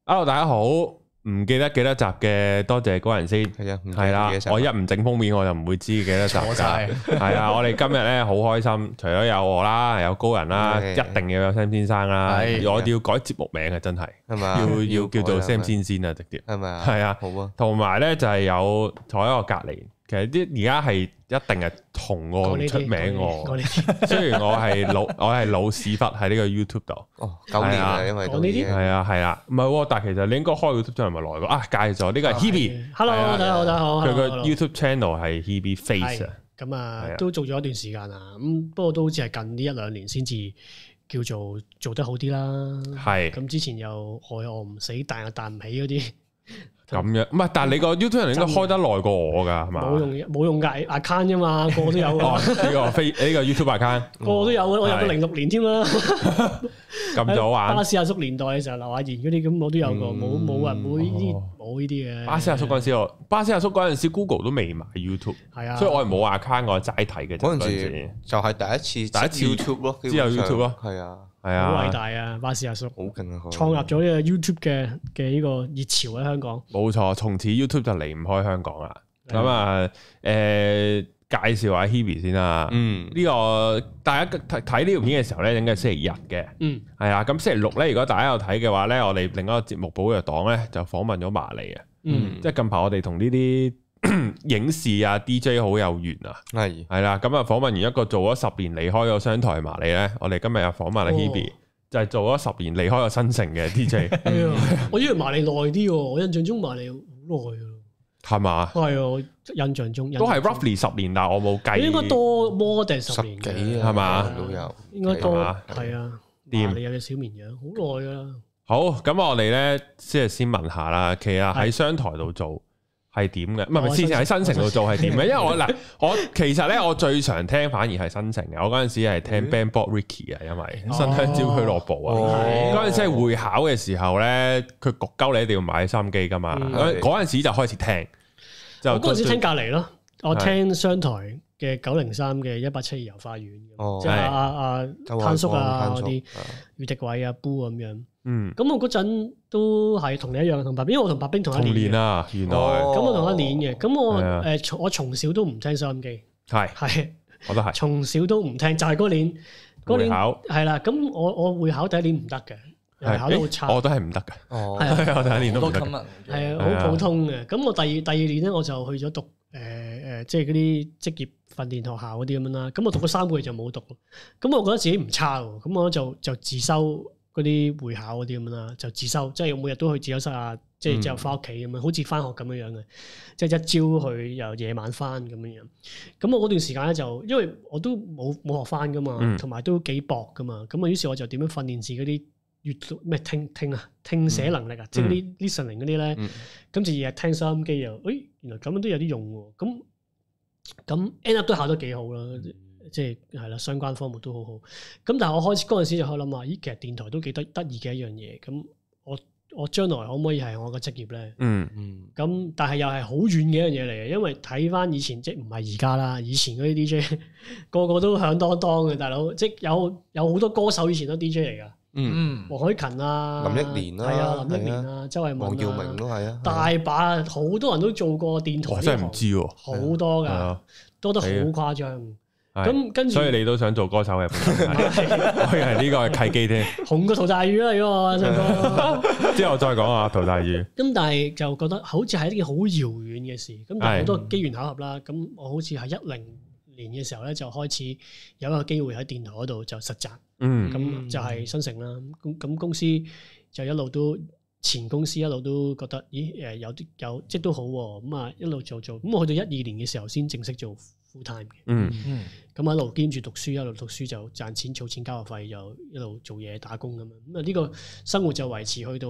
Hello，大家好，唔記得幾多集嘅，多謝高人先。係啦，我一唔整封面我就唔會知幾多集㗎。係啊，我哋今日咧好開心，除咗有我啦，有高人啦，一定要有 Sam 先生啦。我要改節目名啊，真係，要叫做 Sam 先啊，直接係咪啊？係啊，好啊。同埋咧就係有坐喺我隔離。其實啲而家係一定係同我出名我，雖然我係老屎忽喺呢個 YouTube 度。哦，9年啦，因為呢啲係啊，唔係，但係其實你應該開 YouTube 真係咪耐過啊？介紹呢個係 Hebe，Hello， 大家好，大家好。佢個 YouTube channel 係 Hebe Face 啊。咁啊，都做咗一段時間啦。咁不過都好似係近呢1-2年先至叫做做得好啲啦。係。咁之前又害我唔死，彈又彈唔起嗰啲。咁樣唔係，但係你個 YouTube 應該開得耐過我㗎，係嘛？冇用嘅 account 啫嘛，個個都有。呢個 YouTube account 個個都有，我入到06年添啦。咁早玩。巴士阿叔年代嘅時候，劉亞賢嗰啲咁我都有過，冇呢啲嘅。巴士阿叔嗰陣時 Google 都未買 YouTube，係啊，所以我係冇 account，我齋睇嘅。嗰陣時就係第一次 YouTube 咯，之後 YouTube 咯，係啊。係啊，好偉大啊！巴士阿叔好勁啊，創立咗呢個 YouTube 嘅呢個熱潮喺香港。冇錯，從此 YouTube 就離唔開香港啦。咁啊，介紹下 Hebe 先啦。呢個大家睇呢條片嘅時候咧，應該係星期日嘅。係啊。咁星期六咧，如果大家有睇嘅話咧，我哋另一個節目寶藥黨咧就訪問咗麻利啊。即係近排我哋同呢啲影視啊 DJ 好有緣啊，係啦，咁啊訪問完一個做咗10年離開咗商台麻利咧，我哋今日又訪問阿 Hebe，就係做咗10年離開咗新城嘅 DJ。我以為麻利耐啲，我印象中麻利好耐噶，係嘛？係啊，我印象中都係 roughly 10年，但係我冇計，應該多 more than 10年嘅，係嘛？都有，應該多，係啊。麻利有隻小綿羊，好耐噶啦。好，咁我哋咧先問下啦，其實喺商台度做係點嘅？唔係，之前喺新城度做係點嘅？因為我其實咧，我最常聽反而係新城嘅。我嗰陣時係聽 Bamboo Ricky 啊，因為新香蕉俱樂部啊。嗰陣時係會考嘅時候咧，佢焗鳩你一定要買收音機噶嘛。嗰陣時就開始聽，就嗰陣時聽隔離咯。我聽商台嘅903嘅172遊花園，即係阿攤叔啊嗰啲，余迪偉啊 Boo 咁樣。咁我嗰陣都係同你一樣，同白冰，因為我同白冰同一年啊，原來咁我同一年嘅，咁我從小都唔聽收音機，係，我都係從小都唔聽，就係嗰年係啦，咁我會考第一年唔得嘅，考得好差，我都係唔得嘅，係我第一年都唔得，係啊，好普通嘅，咁我第二年咧我就去咗讀即係嗰啲職業訓練學校嗰啲咁樣啦，咁我讀咗3個月就冇讀，咁我覺得自己唔差喎，咁我就自修。嗰啲會考嗰啲咁樣啦，就自修，即係每日都去自修室啊，即係之後翻屋企咁樣，好似翻學咁樣樣嘅，即係一朝去又夜晚翻咁樣樣。咁我嗰段時間咧就，因為我都冇學翻噶嘛，同埋都幾薄噶嘛，咁啊於是我就點樣訓練自己啲閱讀咩聽寫能力啊，即係啲 listening 嗰啲咧，咁就日日聽收音機又，原來咁樣都有啲用喎，咁 end up 都考得幾好啦。即係啦，相關科目都好好。咁但係我開始嗰陣時就開始諗話，咦，其實電台都幾得意嘅一樣嘢。咁我將來可唔可以係我個職業咧？咁但係又係好遠嘅一樣嘢嚟嘅，因為睇翻以前即係唔係而家啦，以前嗰啲 DJ 個個都響當當嘅大佬，即係有好多歌手以前都 DJ 嚟㗎。黃凱芹啊，林憶蓮啦，係啊，林憶蓮啊，周慧敏啊，黃耀明都係啊，大把好多人都做過電台。我真係唔知喎，好多㗎，多得好誇張。咁跟住，所以你都想做歌手嘅？我以為呢個係契機添，紅過陶大宇啦，如果我唱歌。之後再講下陶大宇。咁但係就覺得好似係一件好遙遠嘅事。咁但係好多機緣巧合啦。咁我好似係10年嘅時候咧，就開始有一個機會喺電台嗰度就實習。咁就係新城啦。咁公司就一路都前公司一路都覺得，咦有即都好喎。咁啊一路做。咁我去到12年嘅時候先正式做full time 嘅，咁一路兼住讀書，一路讀書就賺錢儲錢交學費，又一路做嘢打工咁樣。咁啊呢個生活就維持去到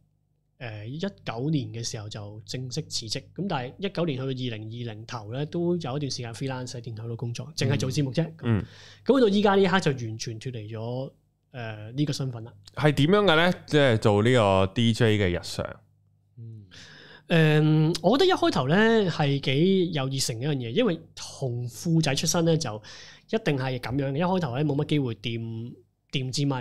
19年嘅時候就正式辭職。咁但係19年去到2020頭咧，都有一段時間 freelance 喺電台度工作，淨係做節目啫。咁去到依家呢一刻就完全脫離咗呢個身份啦。係點樣嘅咧？即係做呢個 DJ 嘅日常。我覺得一開頭咧係幾有熱誠嘅一樣嘢，因為紅褲仔出身咧就一定係咁樣嘅。一開頭咧冇乜機會掂支咪嘅，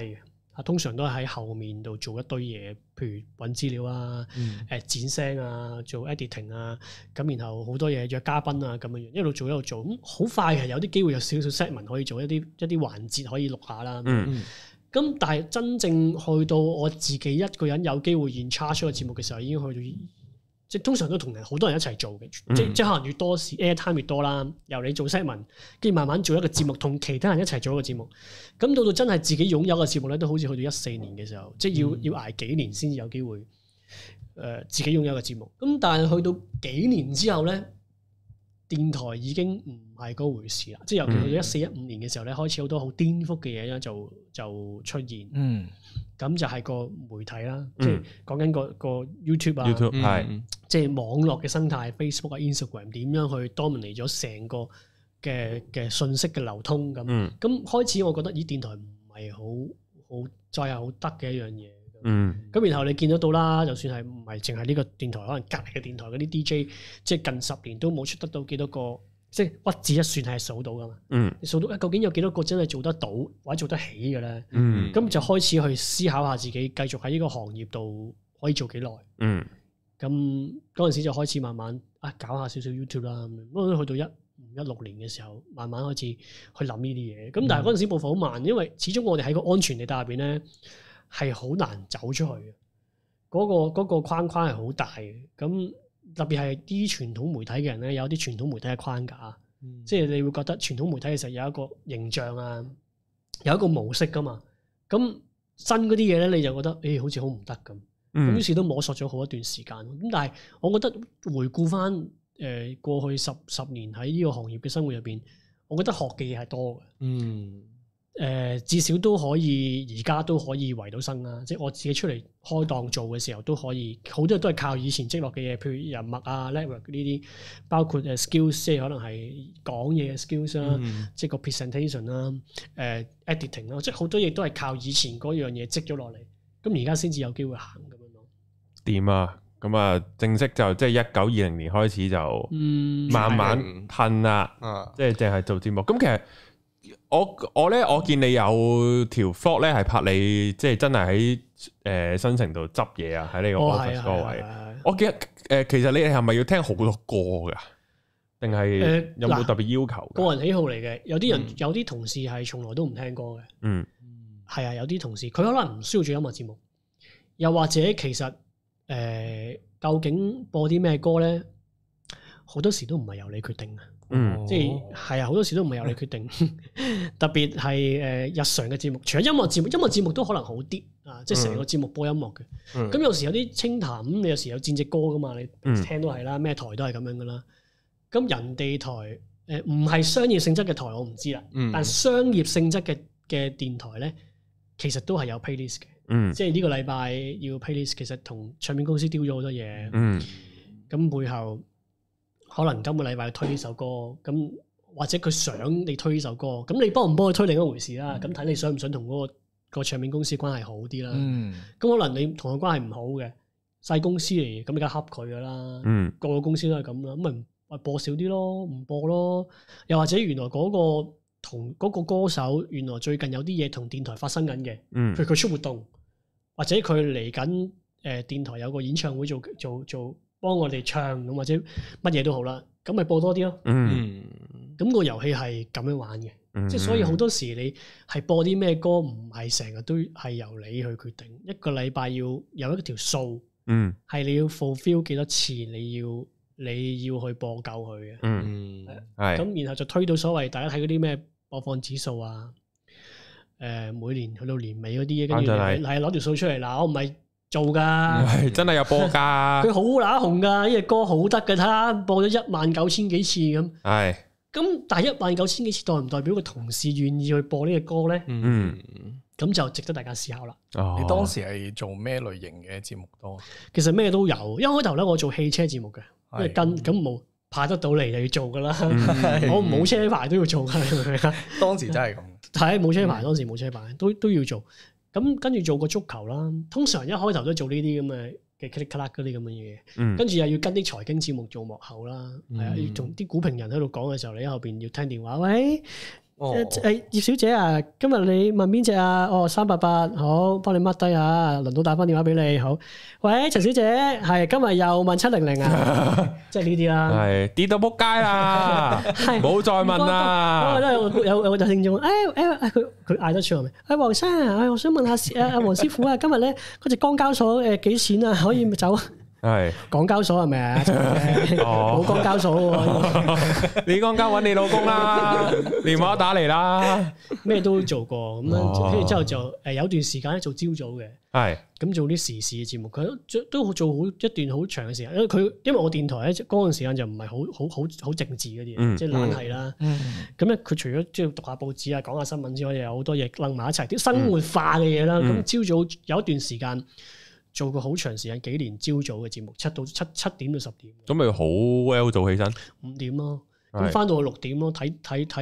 通常都係喺後面度做一堆嘢，譬如揾資料啊、剪聲啊、做 editing 啊，咁然後好多嘢約嘉賓啊咁樣，一路做一路做，咁好快係有啲機會有少少 segment 可以做一啲環節可以錄下啦。咁但係真正去到我自己一個人有機會 in charge 個節目嘅時候，已經去到即係通常都同好多人一齊做嘅，即係可能越多時 airtime 越多啦。由你做 segment，跟住慢慢做一個節目，同其他人一齊做一個節目。咁到真係自己擁有個節目咧，都好似去到14年嘅時候，即係要捱幾年先至有機會自己擁有個節目。咁但係去到幾年之後咧，電台已經唔係嗰回事啦。即係尤其去到14、15年嘅時候咧，開始好多好顛覆嘅嘢咧就出現。咁就係個媒體啦，即係講緊個 YouTube 啊，即係網絡嘅生態 ，Facebook 啊、Instagram 點樣去 dominate 咗成個嘅信息嘅流通咁。咁開始我覺得咦，電台唔係好再係好得嘅一樣嘢。咁然後你見得到啦，就算係唔係淨係呢個電台，可能隔離嘅電台嗰啲 DJ， 即係近10年都冇出得到幾多個。即係屈指一算係數到噶嘛，你數到究竟有幾多個真係做得到或者做得起嘅咧？咁就開始去思考下自己繼續喺呢個行業度可以做幾耐。咁嗰陣時就開始慢慢搞下少少 YouTube 啦。咁去到15、16年嘅時候，慢慢開始去諗呢啲嘢。咁但係嗰陣時步伐好慢，因為始終我哋喺個安全地帶入邊咧係好難走出去嘅。嗰個框係好大嘅。咁特別係啲傳統媒體嘅人咧，有啲傳統媒體嘅框架，即係你會覺得傳統媒體嘅時候有一個形象啊，有一個模式噶嘛。咁新嗰啲嘢咧，你就覺得好似好唔得咁。咁於是都摸索咗好一段時間。咁但係我覺得回顧翻過去十年喺呢個行業嘅生活入邊，我覺得學嘅嘢係多嘅。至少都可以，而家都可以維到生啦。即係我自己出嚟開檔做嘅時候，都可以好多都係靠以前積落嘅嘢，譬如人脈啊、network 呢啲，包括skills， 即係可能係講嘢嘅 skills 啦，即係個 presentation 啦、editing 啦，即係好多嘢都係靠以前嗰樣嘢積咗落嚟。咁而家先至有機會行咁樣咯。 掂啊！咁啊，正式就即係1920年開始就慢慢褪啦，即係淨係做節目。咁其實我見你有條 vlog 咧，係拍你即係真係喺新城度執嘢啊，喺呢個 office 嗰位。我記得其實你係咪要聽好多歌噶？定係有冇特別要求？ 個人喜好嚟嘅，有啲同事係從來都唔聽歌嘅。係啊，有啲同事佢可能唔需要做音樂節目，又或者其實究竟播啲咩歌咧，好多時都唔係由你決定嘅。即係好多時都唔係由你決定，特別係日常嘅節目，除咗音樂節目都可能好啲啊！即係成個節目播音樂嘅。咁有時有啲清談，你有時有戰隻歌噶嘛，你聽都係啦，咩台都係咁樣噶啦。咁人哋台唔係商業性質嘅台，我唔知啦。但商業性質嘅電台咧，其實都係有 playlist 嘅。即係呢個禮拜要 playlist，其實同唱片公司丟咗好多嘢。咁背後。可能今個禮拜推呢首歌，咁或者佢想你推呢首歌，咁你幫唔幫佢推另一回事啦。咁睇你想唔想同嗰個唱片公司關係好啲啦。咁可能你同佢關係唔好嘅細公司嚟，咁你梗係恰佢噶啦。個個公司都係咁啦，咁咪播少啲咯，唔播咯。又或者原來嗰個同嗰個歌手原來最近有啲嘢同電台發生緊嘅，譬如佢出活動，或者佢嚟緊電台有個演唱會做幫我哋唱咁或者乜嘢都好啦，咁咪播多啲咯。咁個遊戲係咁樣玩嘅，即係所以好多時你係播啲咩歌，唔係成日都係由你去決定。一個禮拜要有一條數，係你要 fulfill 幾多次，你要去播夠佢嘅。咁然後就推到所謂大家睇嗰啲咩播放指數啊，每年去到年尾嗰啲嘢，跟住係攞條數出嚟嗱，我唔係。做噶， 真係有播噶， 佢好乸紅噶，呢隻歌好得噶，睇播咗19000幾次咁。係，咁但係19000幾次代唔代表個同事願意去播呢隻歌咧？咁就值得大家思考啦。 你當時係做咩類型嘅節目多？ 其實咩都有，一開頭咧我做汽車節目嘅，因為咁冇派得到嚟就要做噶啦。我冇車牌都要做噶， 當時真係咁。 係冇車牌，當時冇車牌都要做。咁跟住做個足球啦，通常一開頭都做呢啲咁嘅 click clack 嗰啲咁嘅嘢，跟住又要跟啲財經節目做幕後啦，係啊，同啲股評人喺度講嘅時候，你喺後邊要聽電話，喂， 葉小姐啊，今日你問邊隻啊？哦，388，好，幫你 mark 低啊，輪到打翻電話俾你，好。喂，陳小姐，係今日又問700啊，即係呢啲啦。係跌到仆街啦，冇再問啦。 有聽眾，佢嗌得出係咪？黃生啊，我想問下阿黃師傅啊，今日咧嗰隻港交所幾錢啊？可以走？係港交所係咪啊？冇港交所喎，你港交揾你老公啦，電話打嚟啦，咩都做過咁樣，跟住之後就有段時間咧做朝早嘅，係咁做啲時事嘅節目，佢都做好一段好長嘅時間，因為我電台咧嗰陣時間就唔係好政治嗰啲嘢，即係懶係啦，咁咧佢除咗即係讀下報紙啊、講下新聞之外，有好多嘢掕埋一齊，啲生活化嘅嘢啦，咁朝早有一段時間。做過好長時間，幾年朝早嘅節目，七點到10點。咁咪好 well 早起身？5點咯，咁翻到6點咯，睇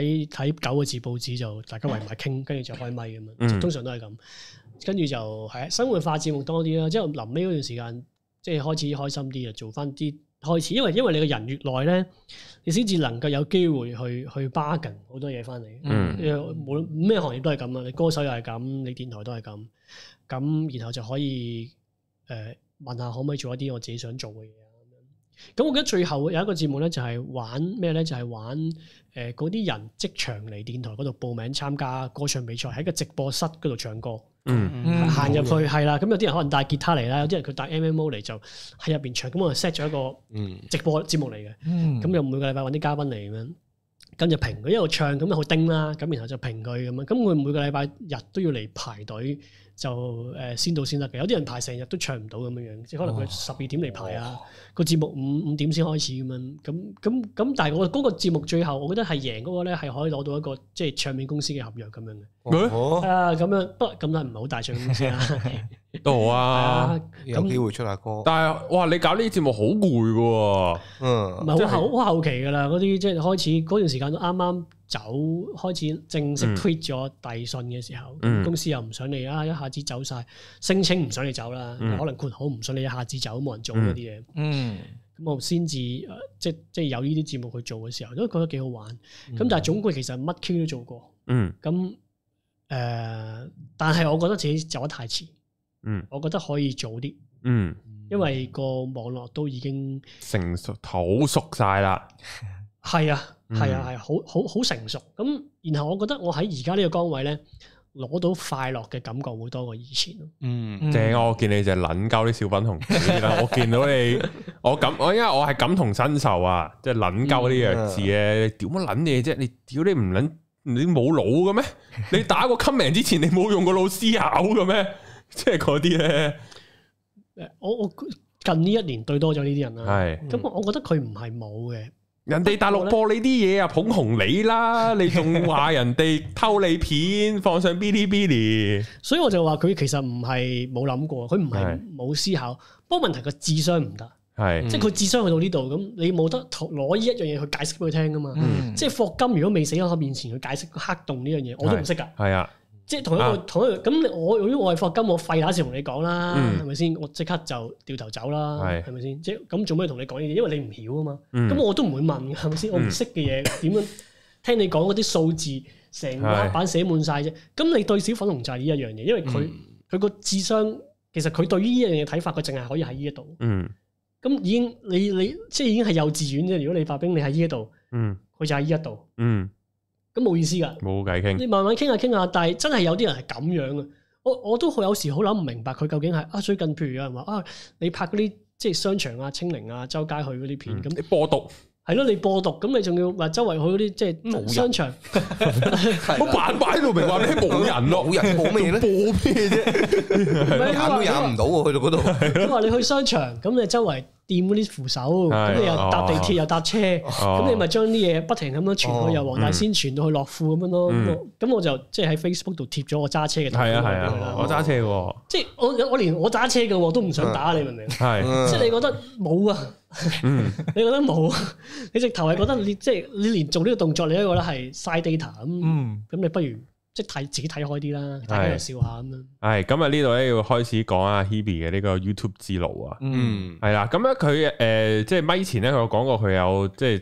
9個字報紙就大家圍埋傾，跟住就開咪咁樣，通常都係咁。跟住就係生活化節目多啲啦，即係臨尾嗰段時間，即係開始開心啲啊，做翻啲開始，因為你個人越耐咧，你先至能夠有機會去 bargain 好多嘢翻嚟。無論咩行業都係咁啊，你歌手又係咁，你電台都係咁，然後就可以。問下可唔可以做一啲我自己想做嘅嘢啊？咁我記得最後有一個節目咧，就係玩咩咧？就係玩嗰啲人即場嚟電台嗰度報名參加歌唱比賽，喺個直播室嗰度唱歌。行入去係啦，咁有啲人可能帶吉他嚟啦，有啲人佢帶 MMO 嚟就喺入邊唱。咁我 set 咗一個直播節目嚟嘅。咁就每個禮拜揾啲嘉賓嚟咁樣，跟住評佢一路唱，咁就好叮啦。咁然後就評佢咁樣。咁佢每個禮拜日都要嚟排隊。就先到先得嘅，有啲人排成日都唱唔到咁樣樣，即係可能佢12點嚟排啊，個節目5點先開始咁樣，咁但係我嗰個節目最後，我覺得係贏嗰個咧係可以攞到一個即係唱片公司嘅合約咁樣嘅，咁樣不過咁都係唔係好大唱片公司啦，都好啊，有機會出下歌。但係哇，你搞呢啲節目好攰㗎喎，唔係好後期㗎啦，嗰啲即係開始嗰段時間都啱啱。開始正式 tweet 咗遞信嘅時候，公司又唔想你啊，一下子走晒，聲稱唔想你走啦，可能括好唔想你一下子走，冇人做嗰啲嘢。咁我先至即係有呢啲節目去做嘅時候，都覺得幾好玩。咁但係總括其實乜 Q 都做過。咁但係我覺得自己走得太遲。我覺得可以早啲。因為個網絡都已經成熟好熟晒啦。係啊。好成熟咁，然後我覺得我喺而家呢個崗位咧，攞到快樂嘅感覺會多過以前咯。正啊！我見你就係撚鳩啲小粉紅啦，我見到你，我因為我係感同身受啊，即係撚鳩啲弱智咧，屌乜撚嘢啫？你屌你唔撚，你冇腦嘅咩？你打個 comment 之前，你冇用個腦思考嘅咩？即係嗰啲咧。我近呢1年對多咗呢啲人啦。係。咁我覺得佢唔係冇嘅。人哋大陸播你啲嘢啊，捧紅你啦，你仲話人哋偷你片放上 Bilibili，所以我就話佢其實唔係冇諗過，佢唔係冇思考，不過問題個智商唔得，即係佢智商去到呢度，咁你冇得攞呢一樣嘢去解釋俾佢聽噶嘛，即係霍金如果未死喺我面前去解釋黑洞呢樣嘢，我都唔識噶。係啊。即係同一個咁，如果我係霍金，我廢下時同你講啦，係咪先？我即刻就掉頭走啦，係咪先？即係咁做咩同你講呢啲？因為你唔曉啊嘛，咁我都唔會問，係咪先？我唔識嘅嘢點樣聽你講嗰啲數字，成個黑板寫滿晒啫。咁你對小粉紅就係呢一樣嘢，因為佢個智商其實佢對於呢樣嘢睇法，佢淨係可以喺呢一度。咁已經你即係已經係幼稚園啫。如果你白兵你喺呢一度，佢就喺呢一度。咁冇意思噶，冇計傾。你慢慢傾下，但係真係有啲人係咁樣嘅。我都好有時好諗唔明白佢究竟係最近譬如有人話你拍嗰啲即係商場啊、清零啊、周街去嗰啲片，咁你播毒係咯，你播毒，咁你仲要話周圍去嗰啲即係商場，我扮擺喺度明話你冇人咯，冇人播咩咧？播咩啫？眼都眼唔到喎，去到嗰度。佢話你去商場，咁你周圍掂嗰啲扶手，咁你又搭地鐵又搭車，咁你咪將啲嘢不停咁樣傳去由黃大仙傳到去樂富咁樣咯。咁我就即係喺 Facebook 度貼咗我揸車嘅。係啊，我揸車嘅。即係我連我揸車嘅都唔想打你，明唔明？係，即係你覺得冇啊？你覺得冇？你直頭係覺得你即係你連做呢個動作，你都覺得係嘥 data 咁你不如即係自己睇開啲啦，大家又笑下咁樣。係今日呢度咧要開始講阿 Hebe 嘅呢個 YouTube 之路啊。係啦，咁咧佢即係咪前咧佢有講過佢有即係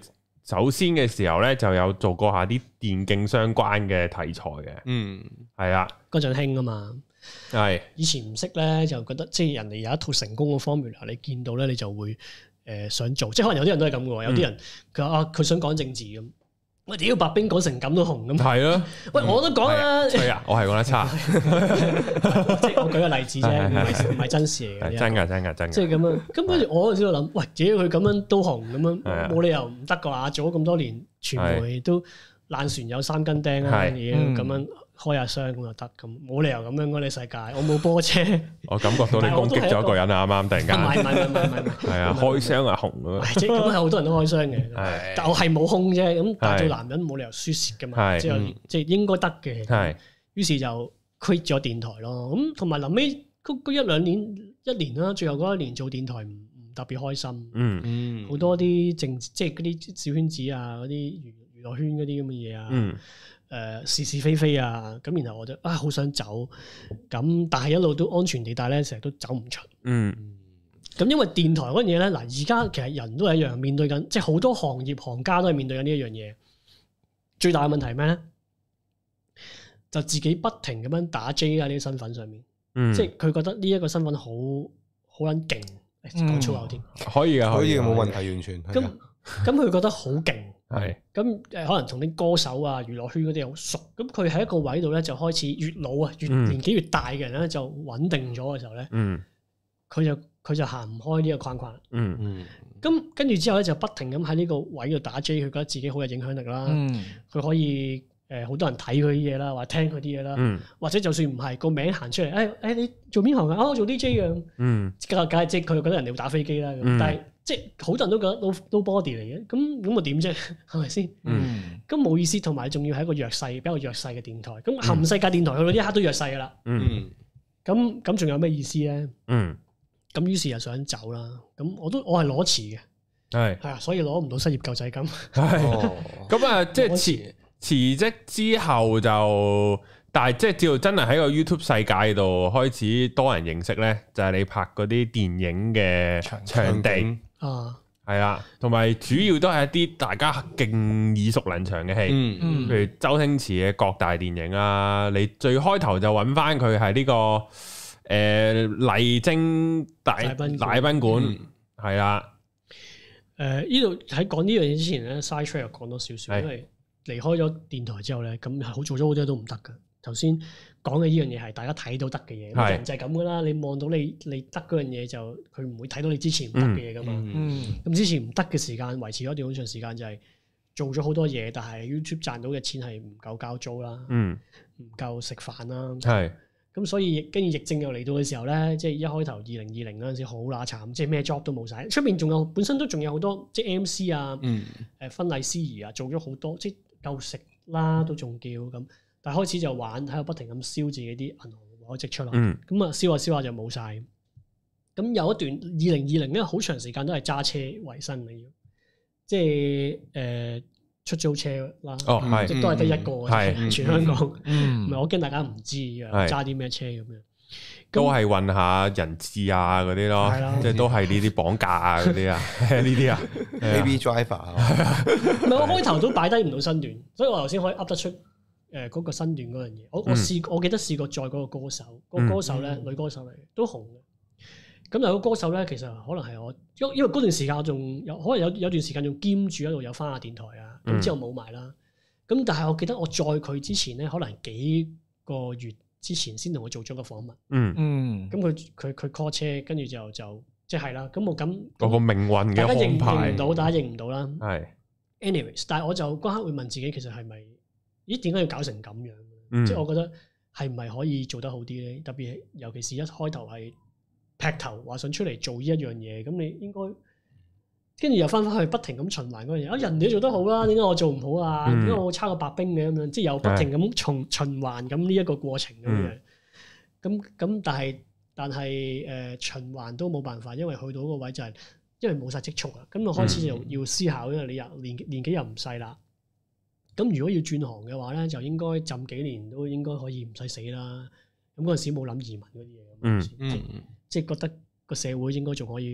首先嘅時候咧就有做過下啲電競相關嘅題材嘅，係啊， 嗰陣興啊嘛， 係以前唔識咧就覺得即係人哋有一套成功嘅 formula，你見到咧你就會想做，即係可能有啲人都係咁嘅喎，有啲人佢話佢想講政治咁。喂，屌白兵講成咁都紅咁， 係咯。 喂，我都講啦。 係啊，我係講得差。 即係我舉個例子啫，唔係真事嚟嘅。 真㗎。 即係咁樣，咁跟住我嗰陣時度諗，喂，自己佢咁樣都紅咁樣，冇理由唔得㗎嘛。做咗咁多年，傳媒都爛船有三根釘啊，嘢咁樣開下箱咁就得，咁冇理由咁樣嗰啲世界。我冇波車。我感覺到你攻擊咗一個人啊！啱啱突然間。唔係。係啊，開箱啊紅咁。 即係咁係好多人都開箱嘅，但我係冇空啫。咁但係做男人冇理由輸蝕㗎嘛，即係應該得嘅。係。於是就 quit 咗電台咯。咁同埋臨尾嗰一年啦，最後嗰一年做電台唔特別開心。好多啲政治，即係嗰啲小圈子啊，嗰啲娛樂圈嗰啲咁嘅嘢啊。是是非非啊，咁然後我就好想走，咁但係一路都安全地帶咧，成日都走唔出。咁因為電台嗰樣嘢咧，嗱而家其實人都係一樣面對緊，即係好多行業行家都係面對緊呢一樣嘢。最大嘅問題係咩咧？就自己不停咁樣打 J 啊呢啲身份上面，即係佢覺得呢一個身份好撚勁，講粗口添。可以冇問題，完全。 咁佢覺得好勁。 係咁可能同啲歌手啊、娛樂圈嗰啲好熟，咁佢喺一個位度咧就開始越老啊，年紀越大嘅人咧就穩定咗嘅時候咧，佢就行唔開呢個框框。咁跟住之後咧就不停咁喺呢個位度打 J，佢覺得自己好有影響力啦，佢可以好多人睇佢啲嘢啦，或者聽佢啲嘢啦，或者就算唔係個名行出嚟，你做邊行啊？我做 DJ 嘅，梗係即係佢覺得人哋會打飛機啦，但係。即係好多人都覺得都 body 嚟嘅，咁我點啫？係咪先？咁冇意思，同埋仲要係一個弱勢，比較弱勢嘅電台。咁冚世界電台去到一刻都弱勢噶啦。咁仲有咩意思咧？咁於是又想走啦。咁我係攞辭嘅，係啊，所以攞唔到失業救濟金。 咁啊，即係辭職之後就。但係即係只要真係喺個 YouTube 世界度開始多人認識咧，就係你拍嗰啲電影嘅場地係啊，同埋主要都係一啲大家勁耳熟能詳嘅戲，譬如周星馳嘅各大電影啊，你最開頭就揾翻佢係呢個麗晶大賓館係啦。 呢度喺講呢樣嘢之前咧，side track 又講多少少，因為離開咗電台之後咧，咁好做咗好多都唔得噶。頭先講嘅呢樣嘢係大家睇到得嘅嘢，人就係咁噶啦。你望到你得嗰樣嘢，就佢唔會睇到你之前唔得嘅嘢噶嘛。咁之前唔得嘅時間維持咗一段好長時間，就係做咗好多嘢，但係 YouTube 賺到嘅錢係唔夠交租啦，唔夠食飯啦。咁所以跟住疫症又嚟到嘅時候咧，即係一開頭2020嗰陣時好乸慘，即係咩 job 都冇晒。出面本身都仲有好多即係 MC 啊，婚禮司儀啊，做咗好多，即係夠食啦都仲叫咁。但係開始就玩喺度不停咁燒自己啲銀行戶口積出嚟，咁啊燒下就冇晒。咁有一段2020咧，好長時間都係揸車為生嘅，要即係出租車啦，即都係得一個，全香港。唔係我驚大家唔知啊，揸啲咩車咁樣， 都係運下人質啊嗰啲咯，即係都係呢啲綁架啊嗰啲啊，呢啲啊 ，Baby Driver 啊。 唔係我開頭都擺低唔到身段，所以我頭先可以噏得出。嗰個身段嗰樣嘢，我記得試過載嗰個歌手，個歌手咧女歌手嚟，都紅嘅。咁有個歌手咧，其實可能係我，因為嗰段時間我仲有可能有段時間仲兼住喺度有翻下電台啊，咁之後冇埋啦。咁但係我記得我載佢之前咧，可能幾個月之前先同佢做咗個訪問。咁佢 call 車，跟住就即係啦。咁我咁嗰個命運嘅安排， 大家認唔到啦。 係。 anyways， 但係我就嗰刻會問自己，其實係咪？咦？點解要搞成咁樣？即係我覺得係唔係可以做得好啲咧？特別係尤其是一開頭係劈頭話想出嚟做呢一樣嘢，咁你應該跟住又翻返去不停咁循環嗰樣嘢。人哋都做得好啦，點解我做唔好啊？點解我差過白兵嘅咁樣？即係又不停咁循環咁呢一個過程咁樣。咁但係循環都冇辦法，因為去到嗰個位就係因為冇晒積蓄啊。咁我開始就要思考，因為你又年紀又唔細啦。咁如果要轉行嘅話咧，就應該浸幾年都應該可以唔使死啦。咁嗰陣時冇諗移民嗰啲嘢，即係覺得個社會應該仲可以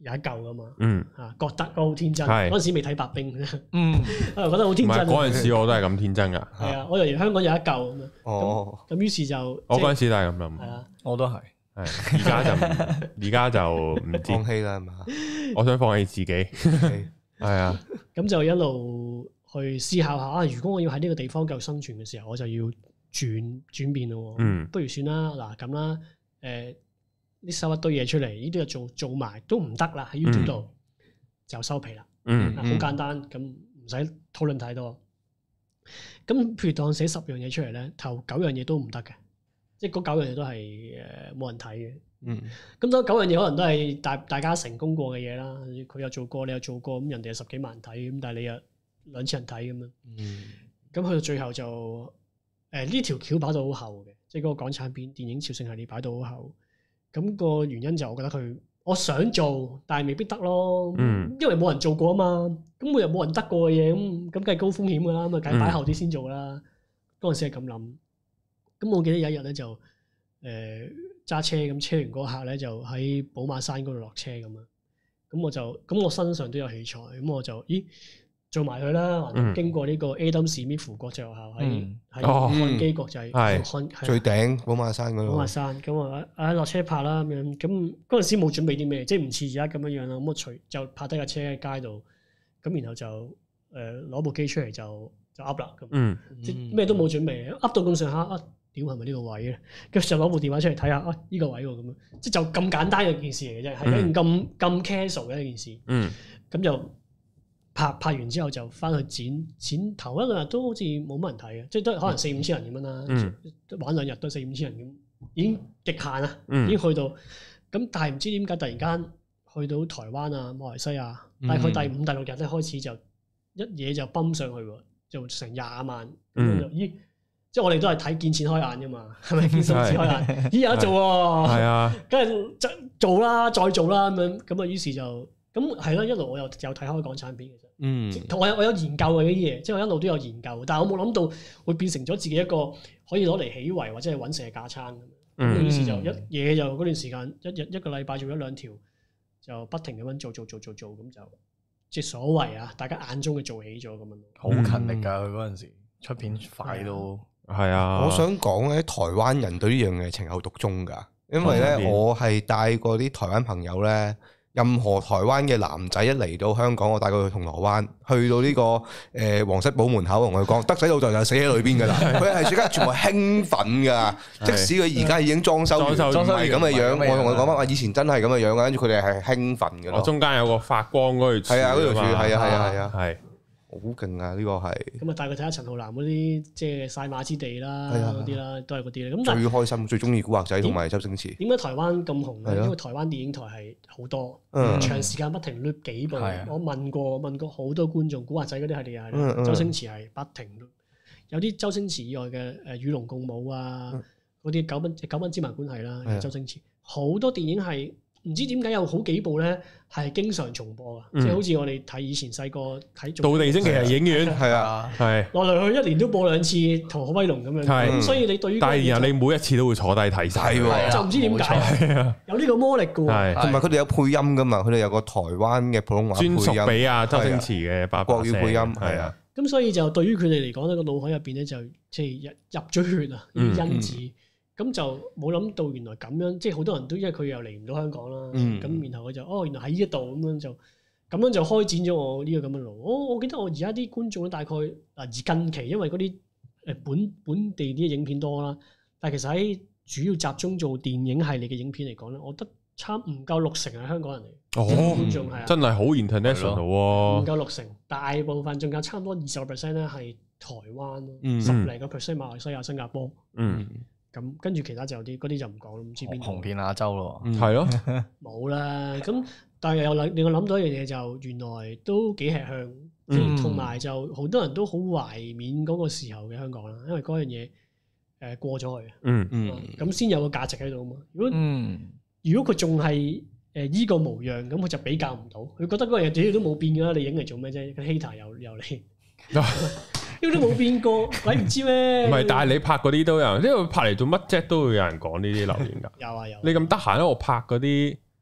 有一嚿噶嘛，覺得好天真。嗰陣時未睇白冰，我覺得好天真。 嗰陣時我都係咁天真㗎。 係啊，我以為香港有一嚿咁樣。咁於是就我嗰陣時都係咁諗。 係啊， 我都係。 而家就唔知放棄啦，係嘛？ 我想放棄自己。係啊。 咁就一路去思考下如果我要喺呢個地方繼續生存嘅時候，我就要轉變咯。不如算啦，嗱咁啦，你收一堆嘢出嚟，呢啲就做埋都唔得啦，喺 YouTube 度就收皮啦。好簡單，咁唔使討論太多。咁譬如當寫10樣嘢出嚟咧，頭9樣嘢都唔得嘅，即係嗰9樣嘢都係冇人睇嘅。咁嗰9樣嘢可能都係大家成功過嘅嘢啦。佢有做過，你有做過，咁人哋有10幾萬人睇，咁但係你有2000人睇咁樣。咁去到最後就呢條橋擺到好後嘅，即係嗰個港產片電影朝聖系列擺到好後。咁個原因就我覺得我想做，但係未必得咯。因為冇人做過啊嘛，咁我又冇人得過嘅嘢，咁梗係高風險噶啦，咁啊梗係擺後啲先做啦。嗰陣時係咁諗。咁我記得有一日咧就揸車，咁車完嗰客咧就喺寶馬山嗰度落車咁啊。咁我身上都有器材，咁我就做埋佢啦。經過呢個 Adam Smith 國際學校喺漢基國際最頂寶馬山嗰度。 寶馬山咁落車拍啦咁樣。咁嗰陣時冇準備啲咩，即係唔似而家咁樣樣啦。咁我就拍低架車喺街度，咁然後就攞部機出嚟就噏啦咁。即係咩都冇準備，噏到咁上下屌係咪呢個位咧？跟住就攞部電話出嚟睇下呢個位喎咁樣。即係就咁簡單嘅件事嚟嘅啫，係一件咁 casual 嘅一件事。咁就拍完之後就翻去剪頭一兩日都好似冇乜人睇嘅，即係都可能4-5千人咁樣啦。玩2日都4-5千人咁，已經極限啦，已經去到咁。但係唔知點解突然間去到台灣啊、馬來西亞，大概第5、第6日咧開始就一嘢就泵上去喎，就成20萬咁就即係我哋都係睇見錢開眼㗎嘛，係咪見數字開眼？有得做喎，係啊，梗係做啦，再做啦咁啊，於是就。咁係咯，一路我又睇開港產片其實，我有研究嘅啲嘢，即係我一路都有研究，但係我冇諗到會變成咗自己一個可以攞嚟起圍或者係揾食嘅架撐咁。於是就一嘢就嗰段時間一個禮拜做1-2條，就不停咁樣做，咁就即係所謂大家眼中嘅做起咗咁樣。 好勤力㗎，佢嗰陣時出片快到係啊！ 我想講咧，台灣人對呢樣嘢情有獨鐘㗎，因為咧我係帶過啲台灣朋友咧。任何台灣嘅男仔一嚟到香港，我帶佢去銅鑼灣，去到呢個皇室堡門口，同佢講德仔老豆就死喺裏邊㗎啦。佢係即刻全部興奮㗎，即使佢而家已經裝修唔係咁嘅樣，我同佢講翻話以前真係咁嘅樣㗎，跟住佢哋係興奮㗎咯。我中間有個發光嗰條柱， 係啊，嗰條柱係啊， 係。 好勁啊！呢個係咁啊，帶佢睇下陳浩南嗰啲即係晒馬之地啦，嗰啲啦，都係嗰啲咧。咁最開心、最中意古惑仔同埋周星馳。 點解台灣咁紅咧？因為台灣電影台係好多，長時間不停 loop 幾部。我問過好多觀眾，古惑仔嗰啲係點啊？周星馳係不停 loop，有啲周星馳以外嘅與龍共舞啊，嗰啲九品芝麻官係啦，周星馳好多電影係。唔知點解有好幾部咧係經常重播啊！即係好似我哋睇以前細個睇《 道地星期日影院》，係啊，係來來去1年都播2次《逃學威龍》咁樣。咁所以你對於但係然後你每一次都會坐低睇晒喎，就唔知點解有呢個魔力嘅喎。 同埋佢哋有配音噶嘛，佢哋有個台灣嘅普通話配音， 專屬俾周星馳嘅國語配音，係啊。 咁所以就對於佢哋嚟講咧，個腦海入邊咧就即係入咗血啊，呢啲因子。咁就冇諗到原來咁樣，即係好多人都因為佢又嚟唔到香港啦，咁然後佢就原來喺呢一度咁樣就開展咗我呢個咁嘅路。我記得我而家啲觀眾咧大概而近期因為嗰啲本地啲影片多啦，但係其實喺主要集中做電影系列嘅影片嚟講咧，我覺得差唔夠60%係香港人嚟。觀眾係真係好 international 喎， 唔夠60%，大部分仲有差唔多20% 咧係台灣咯，10嚟個 percent 馬來西亞、新加坡。咁跟住其他就有啲嗰啲就唔講啦，唔知邊紅遍亞洲咯， 係咯， 冇啦。咁但係又令我諗到一樣嘢，就原來都幾吃香，同埋就好多人都好懷緬嗰個時候嘅香港啦，因為嗰樣嘢過咗去，咁先有個價值喺度啊嘛。如果佢仲係依個模樣，咁佢就比較唔到，佢覺得嗰樣嘢自己都冇變㗎啦，你影嚟做咩啫？個 hater 又嚟。呢個都冇變過，你唔知咩？唔係，但係你拍嗰啲都有，因為拍嚟做乜啫？都會有人講呢啲留言㗎。 有啊有。 你咁得閒咧，我拍嗰啲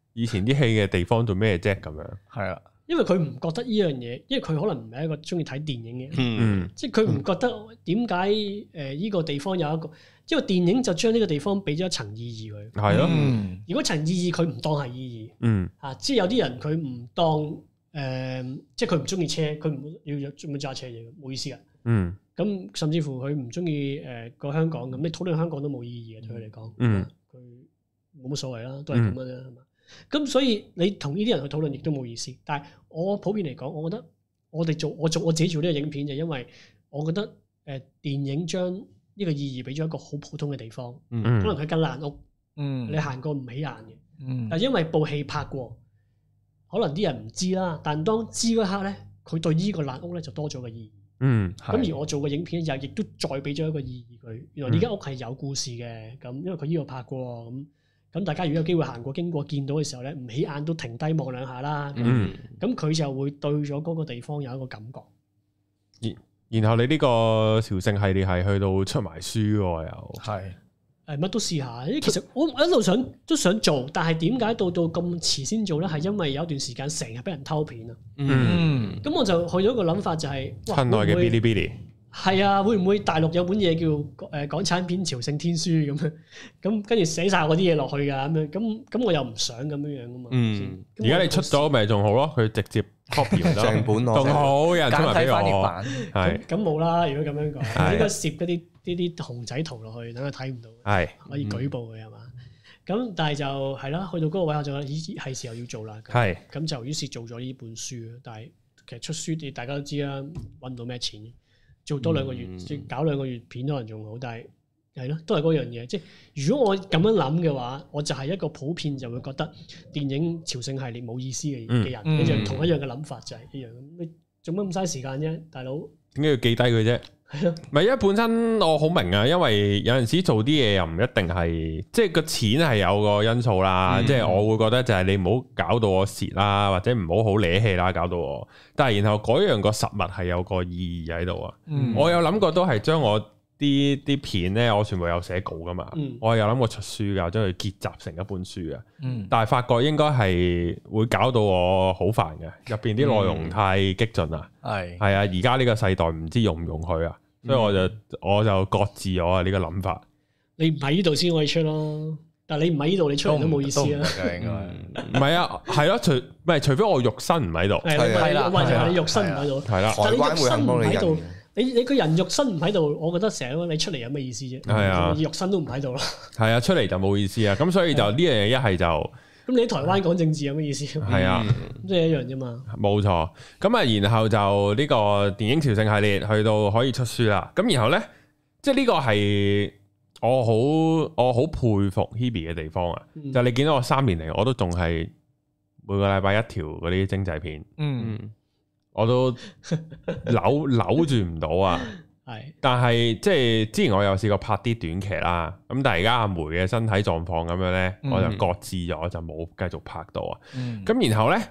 以前啲戲嘅地方做咩啫咁樣？ 係啊， 因為佢唔覺得呢樣嘢，因為佢可能唔係一個中意睇電影嘅， 嗯， 即係佢唔覺得點解呢個地方有一個，因為電影就將呢個地方俾咗一層意義佢。 係咯， 如果層意義佢唔當係意義， 嗯啊，即係有啲人佢唔當即係佢唔中意車，佢唔要中意揸車嘢，冇意思噶。 嗯， 咁甚至乎佢唔中意個香港咁，你討論香港都冇意義嘅對佢嚟講，佢冇乜所謂啦，都係咁嘅啫，係嘛？咁所以你同呢啲人去討論亦都冇意思。但係我普遍嚟講，我覺得我自己做呢個影片就因為我覺得電影將呢個意義俾咗一個好普通嘅地方，可能係間爛屋，你行過唔起眼嘅，但係因為部戲拍過，可能啲人唔知啦。但當知嗰刻咧，佢對呢個爛屋咧就多咗個意義。咁而我做個影片又亦都再俾咗一個意義佢。原來呢間屋係有故事嘅，咁因為佢呢度拍過咁大家如果有機會行過經過見到嘅時候咧，唔起眼都停低望兩下啦。咁佢就會對咗嗰個地方有一個感覺。 然後你呢個朝聖系列係去到出埋書喎又。係。 乜都試下，其實我一路都想做，但係點解到咁遲先做咧？係因為有一段時間成日俾人偷片啊。咁我就去咗個諗法就係， 親愛嘅 Bilibili。 係啊，會唔會大陸有本嘢叫港產片《朝聖天書》咁樣？咁跟住寫晒我啲嘢落去㗎咁樣，咁我又唔想咁樣㗎嘛。 而家你出咗咪仲好咯？佢直接 copy 咗成本咯，仲好有人出埋俾我。係咁冇啦，如果咁樣講，應該攝嗰啲熊仔圖落去，等佢睇唔到，可以舉報佢係嘛？咁但係就係啦，去到嗰個位我就覺得咦係時候要做啦。係咁就於是做咗呢本書，但係其實出書大家都知啦，揾唔到咩錢。做多2個月，即係搞2個月片可能仲好，但係係咯，都係嗰樣嘢。即係如果我咁樣諗嘅話，我就係一個普遍就會覺得電影朝聖系列冇意思嘅人，一樣同一樣嘅諗法就係一樣。你做乜咁嘥時間啫，大佬？ 點解要記低佢啫？係咯，唔係因為本身我好明啊，因為有陣時做啲嘢又唔一定係，即係個錢係有個因素啦。即係我會覺得就係你唔好搞到我蝕啦，或者唔好攣氣啦，搞到我。但係然後嗰樣個實物係有個意義喺度啊。我有諗過都係將我啲片咧，我全部有寫稿噶嘛。我有諗過出書噶，將佢結集成一本書啊。但係發覺應該係會搞到我好煩嘅，入邊啲內容太激進啦。係啊，而家呢個世代唔知容唔容許啊。所以我就擱置咗啊呢個諗法。 你唔喺呢度先可以出咯，但係你唔喺呢度，你出嚟都冇意思啦。 唔係啊，係咯，除非我肉身唔喺度， 係啦，或者你肉身唔喺度， 係啦。 但係你肉身唔喺度，你個人肉身唔喺度，我覺得成日你出嚟有咩意思啫？係啊，肉身都唔喺度咯。係啊，出嚟就冇意思啊。咁所以就呢樣嘢一係就咁你喺台灣講政治有咩意思？ 係啊， 即係一樣啫嘛。 冇錯。咁啊，然後就呢個電影朝聖系列去到可以出書啦。咁然後咧，即係呢個係我好佩服 Hebe 嘅地方啊。就你見到我3年嚟，我都仲係每個禮拜1條嗰啲精製片。我都扭住唔到啊。但係即係之前我有試過拍啲短劇啦，咁但係而家阿梅嘅身體狀況咁樣咧，我就擱置咗，就冇繼續拍到啊。咁然後咧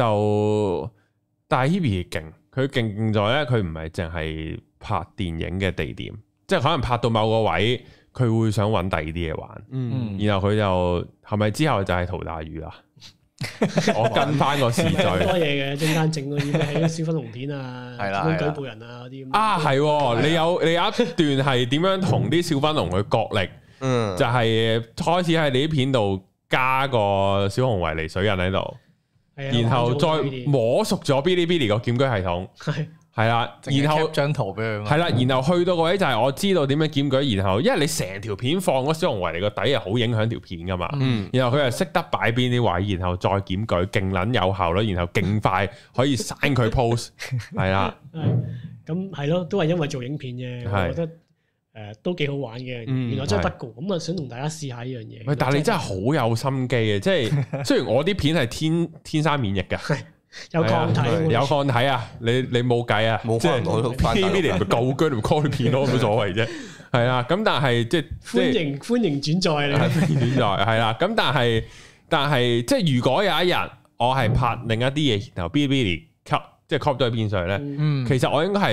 但係 Hebe 勁，佢勁在咧，佢唔係淨係拍電影嘅地點，即係可能拍到某個位，佢會想揾第二啲嘢玩。然後佢就係咪之後就係陶大宇啦？我跟翻個時序， 好多嘢嘅，中間整嗰啲咩小粉紅片啊，點樣舉報人啊嗰啲。 係，你有一段係點樣同啲小粉紅去角力？就係開始喺你啲片度加個小熊維尼水印喺度，然後再摸熟咗 Bilibili 個檢舉系統。係啦，然後張圖俾佢， 係啦，然後去到個位就係我知道點樣檢舉，然後因為你成條片放嗰小熊維尼個底係好影響條片噶嘛，然後佢又識得擺邊啲位，然後再檢舉，勁撚有效率，然後勁快可以刪佢 post， 係啦， 咁係咯，都係因為做影片啫，我覺得都幾好玩嘅，原來真係得㗎，咁啊想同大家試下呢樣嘢。 喂，但係你真係好有心機嘅，即係雖然我啲片係天生免疫㗎。 有抗體， 有抗體啊！你冇計啊！ 冇可能攞到翻。 Bilibili 咪夠薑同 call 片咯，冇所謂啫。係啊，咁但係即係歡迎轉載你。 歡迎轉載係啦。咁但係即係如果有一日我係拍另一啲嘢，然後 Bilibili 即係 copy 咗片上咧，其實我應該係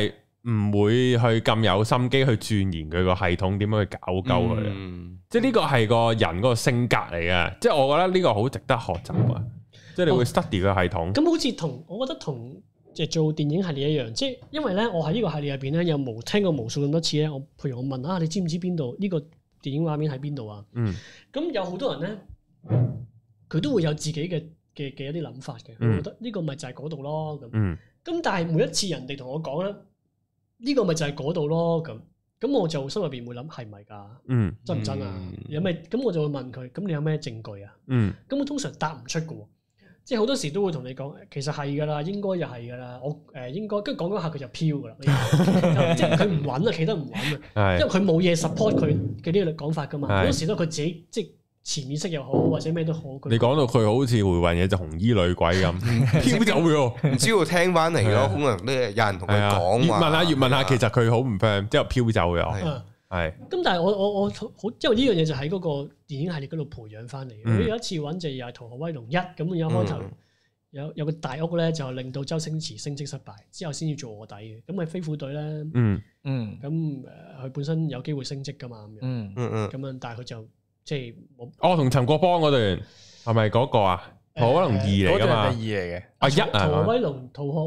唔會去咁有心機去鑽研佢個系統點樣去搞鳩佢。即係呢個係個人嗰個性格嚟嘅，即係我覺得呢個好值得學習啊！即係你會 study 個系統。 咁好似我覺得同即係做電影系列一樣，即係因為咧，我喺呢個系列入邊咧，有聽過無數咁多次咧。譬如我問啊，你知唔知邊度呢個電影畫面喺邊度啊？咁有好多人咧，佢都會有自己嘅一啲諗法嘅。我覺得呢個咪就係嗰度咯。咁但係每一次人哋同我講咧，呢個咪就係嗰度咯。咁我就心入邊會諗係咪㗎？真唔真啊？有咩？咁我就會問佢：咁你有咩證據啊？咁我通常答唔出嘅喎。即係好多時都會同你講，其實係㗎啦，應該就係㗎啦。我應該跟住講嗰下佢就飄㗎啦。即係佢唔穩啊，企得唔穩啊。因為佢冇嘢 support 佢嘅呢個講法㗎嘛。好多時都佢自己即係潛意識又好，或者咩都好。 你講到佢好似回魂夜就紅衣女鬼咁飄走喎， 唔知要聽翻嚟咯。可能咧有人同佢講話， 越問下，其實佢好唔 friend，之後飄走咗。係， 咁但係我好，因為呢樣嘢就喺嗰個電影系列嗰度培養翻嚟。我有一次揾就係《逃學威龍1》，咁有開頭有個大屋咧，就令到周星馳升職失敗，之後先要做臥底嘅。咁咪飛虎隊咧，咁佢本身有機會升職噶嘛，咁樣，但係佢就即係冇。同陳國邦嗰段係咪嗰個啊？《逃學威龍2》嚟噶嘛？ 嗰段係2嚟嘅。 1啊，逃學威龍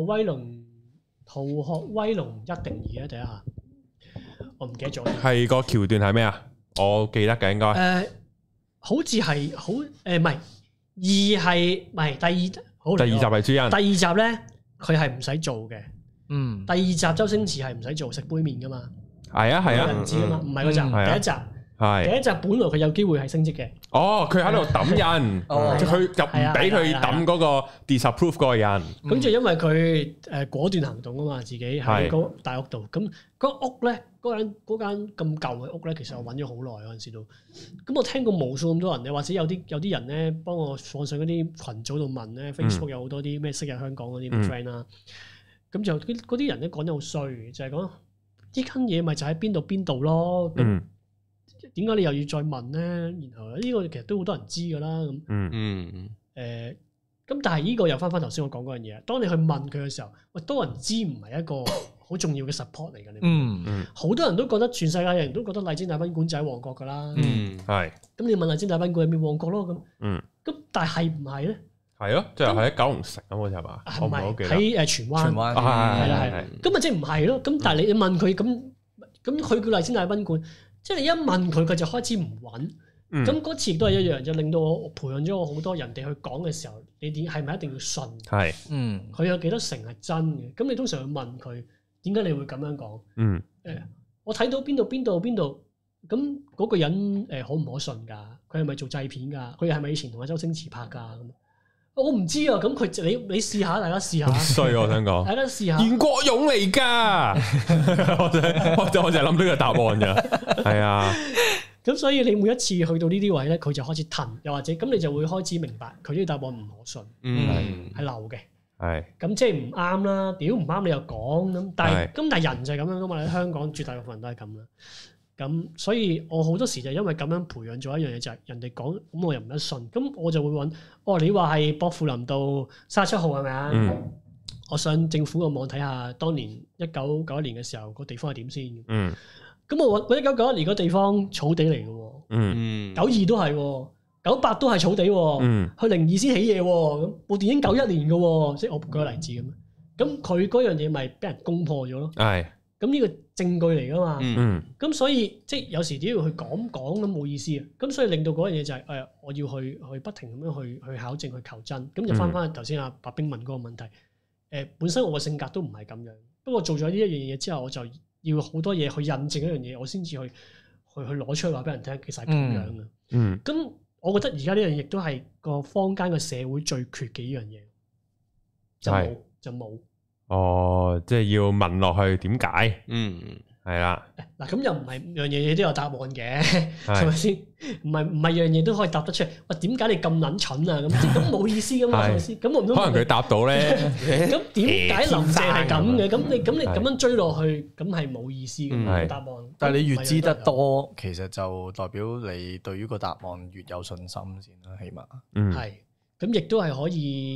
1定2啊？第一下。我唔記得咗， 係個橋段係咩啊？我記得嘅應該， 好似係好唔係2係唔係第二？好， 第二集係朱茵。 第二集咧，佢係唔使做嘅。第二集周星馳係唔使做，食杯麵噶嘛。 係啊， 人知啊嘛，唔係嗰集，第一集。第一集本來佢有機會係升職嘅。 佢喺度抌人，佢就唔俾佢抌嗰個 disapprove 嗰個人。 咁就因為佢果斷行動啊嘛，自己喺嗰大屋度。咁嗰屋咧，嗰間咁舊嘅屋咧，其實我揾咗好耐嗰陣時都。咁我聽過無數咁多人咧，或者有啲人咧幫我放上嗰啲群組度問咧，Facebook 有好多啲咩昔日香港嗰啲 friend 啦。咁就嗰啲人咧講得好衰，就係講呢間嘢咪就喺邊度咯。點解你又要再問咧？然後呢個其實都好多人知噶啦。咁但係呢個又翻頭先我講嗰樣嘢。當你去問佢嘅時候，喂，多人知唔係一個好重要嘅 support 嚟嘅。好多人都覺得全世界人都覺得麗晶大賓館就喺旺角噶啦。 係。咁你問麗晶大賓館喺邊？旺角咯咁。咁但係唔係咧？係咯，即係喺九龍城咁好似係嘛？ 唔係喺荃灣。係啦。咁咪即係唔係咯？咁但係你問佢咁佢叫麗晶大賓館。即係你一問佢，佢就開始唔穩。咁嗰次亦都係一樣，就令到我培養咗我好多人哋去講嘅時候，你係咪一定要信？係，佢有幾多成係真嘅？咁你通常去問佢，點解你會咁樣講？我睇到邊度，咁嗰個人可唔可信㗎？佢係咪做製片㗎？佢係咪以前同阿周星馳拍㗎？咁我唔知啊。咁你試下，大家試下。 衰我想講， 大家試下。 袁國勇嚟㗎，我就諗到個答案㗎。係啊。 咁所以你每一次去到呢啲位咧，佢就開始褪，又或者咁你就會開始明白佢呢個答案唔可信，係流嘅。係。咁即係唔啱啦，屌唔啱你又講咁，但係人就係咁樣噶嘛，喺香港絕大部分人都係咁啦。咁所以我好多時就因為咁樣培養咗一樣嘢，就係人哋講，咁我又唔得信，咁我就會揾，你話係薄扶林道37號係咪啊？我上政府個網睇下，當年1991年嘅時候個地方係點先。咁我揾1991年個地方草地嚟嘅喎，92都係，98都係草地喎，去02先起嘢喎，咁部電影91年嘅喎，即係我舉個例子咁。咁佢嗰樣嘢咪俾人攻破咗咯？係。咁呢個證據嚟噶嘛？咁所以即係有時都要去講咁冇意思啊。咁所以令到嗰樣嘢就係我要去不停咁樣去考證去求真。咁就翻頭先阿白兵問嗰個問題。本身我嘅性格都唔係咁樣，不過做咗呢一樣嘢之後，我就要好多嘢去印證一樣嘢，我先至去攞出去話俾人聽，其實係咁樣嘅。咁我覺得而家呢樣嘢亦都係個坊間嘅社會最缺嘅呢樣嘢，就冇。 即係要問落去點解？係啦。 嗱，咁又唔係樣嘢都有答案嘅，係咪先？唔係樣嘢都可以答得出嚟。喂，點解你咁撚蠢啊？咁冇意思噶嘛，係咪先？咁我唔通可能佢答到咧。 咁點解林鄭係咁嘅？咁你咁樣追落去，咁係冇意思嘅答案。 但係你越知得多，其實就代表你對於個答案越有信心先啦，起碼。 係。咁亦都係可以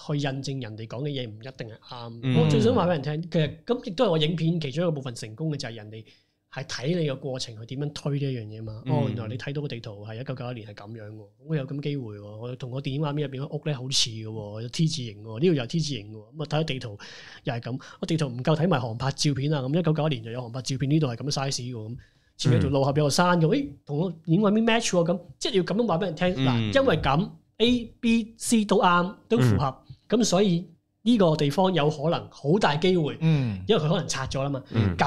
去印證人哋講嘅嘢唔一定係啱。我最想話俾人聽，其實咁亦都係我影片其中一個部分成功嘅，就係人哋係睇你個過程去點樣推呢一樣嘢嘛。原來你睇到個地圖係1991年係咁樣喎，我有咁機會喎，我同我電影畫面入邊個屋咧好似嘅喎，有 T 字形喎，呢度又 T 字形嘅喎，咁啊睇下地圖又係咁，我地圖唔夠睇埋航拍照片啊，咁1991年就有航拍照片，呢度係咁 size 嘅喎，咁前面條路後邊有個山嘅，誒同我電影畫面 match 喎，咁即係要咁樣話俾人聽嗱，因為咁 A、B、C 都啱，都符合，咁所以呢個地方有可能好大機會，因為佢可能拆咗啦嘛